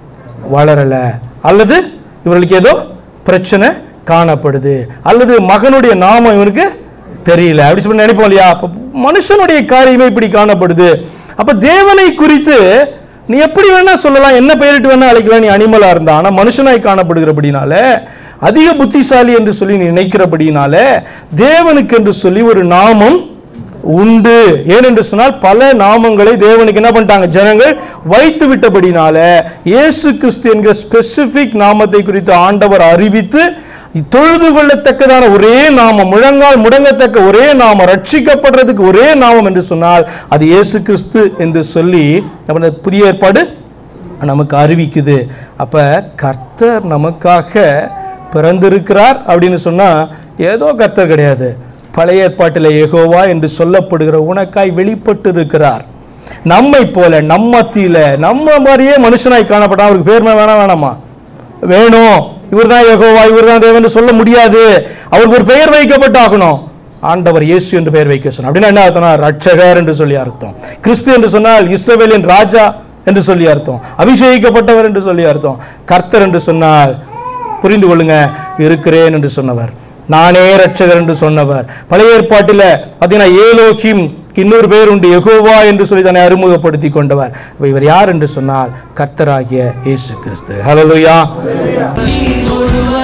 வளரலை, அல்லது இவர்களுக்கு ஏதோ பிரச்சனை காணப்படுது, அல்லது மகனுடைய நாமம் இவனுக்கு தெரியல அப்படி சொல்லி நினைப்போம் இல்லையா? அப்ப மனுஷனுடைய காரியமே இப்படி காணப்படுது. அப்ப தேவனை குறித்து நீ எப்படி வேணா சொல்லலாம், என்ன பெயரிட்டு வேணா அழைக்கலாம், நீ அனிமலா இருந்தா. ஆனா மனுஷனாய் காணப்படுகிறபடினால, அதிக புத்திசாலி என்று சொல்லி நினைக்கிறபடினால, தேவனுக்கு என்று சொல்லி ஒரு நாமம் உண்டு. ஏனென்று சொன்னால் பல நாமங்களை தேவனுக்கு என்ன பண்ணிட்டாங்க, ஜனங்கள் வைத்து விட்டபடினால, இயேசு கிறிஸ்து என்கிற ஸ்பெசிபிக் நாமத்தை குறித்து ஆண்டவர் அறிவித்து தொழுது கொள்ளத்தக்கதான ஒரே நாமம், முழங்கால் முடங்கத்தக்க ஒரே நாமம், ரட்சிக்கப்படுறதுக்கு ஒரே நாமம் என்று சொன்னால் அது இயேசு கிறிஸ்து என்று சொல்லி நம்ம புதிய ஏற்பாடு நமக்கு அறிவிக்குது. அப்ப கர்த்தர் நமக்காக பிறந்திருக்கிறார் அப்படின்னு சொன்னா ஏதோ கர்த்தர் கிடையாது. பழைய ஏற்பாட்டில் யெகோவா என்று சொல்லப்படுகிற உனக்காய் வெளிப்பட்டு இருக்கிறார். நம்மை போல நம்ம மத்தியில நம்ம மாதிரியே மனுஷனாய் காணப்பட்டா அவருக்கு பேர்மை வேணா வேணாமா? வேணும். இவர் தான் யெகோவா, இவர் தான் தேவன் சொல்ல முடியாது. அவருக்கு ஒரு பெயர் வைக்கப்பட்டாகணும். ஆண்டவர் இயேசு என்று பெயர் வைக்க சொன்னார். அப்படின்னா என்ன அர்த்தம்? ரட்சகர் என்று சொல்லி அர்த்தம். கிறிஸ்து என்று சொன்னால் இஸ்ரவேலின் ராஜா என்று சொல்லி அர்த்தம். அபிஷேகிக்கப்பட்டவர் என்று சொல்லி அர்த்தம். கர்த்தர் என்று சொன்னால் புரிந்து கொள்ளுங்க, இருக்கிறேன் என்று சொன்னவர், நானே ரட்சகர் என்று சொன்னவர். பழைய ஏற்பாட்டில் பார்த்தீங்கன்னா ஏலோகிம் இன்னொரு பேர் உண்டு, யெகோவா என்று சொல்லி தன்னை அறிமுகப்படுத்தி கொண்டவர். இவர் யார் என்று சொன்னால் கர்த்தராகிய இயேசு கிறிஸ்து. ஹல்லேலூயா.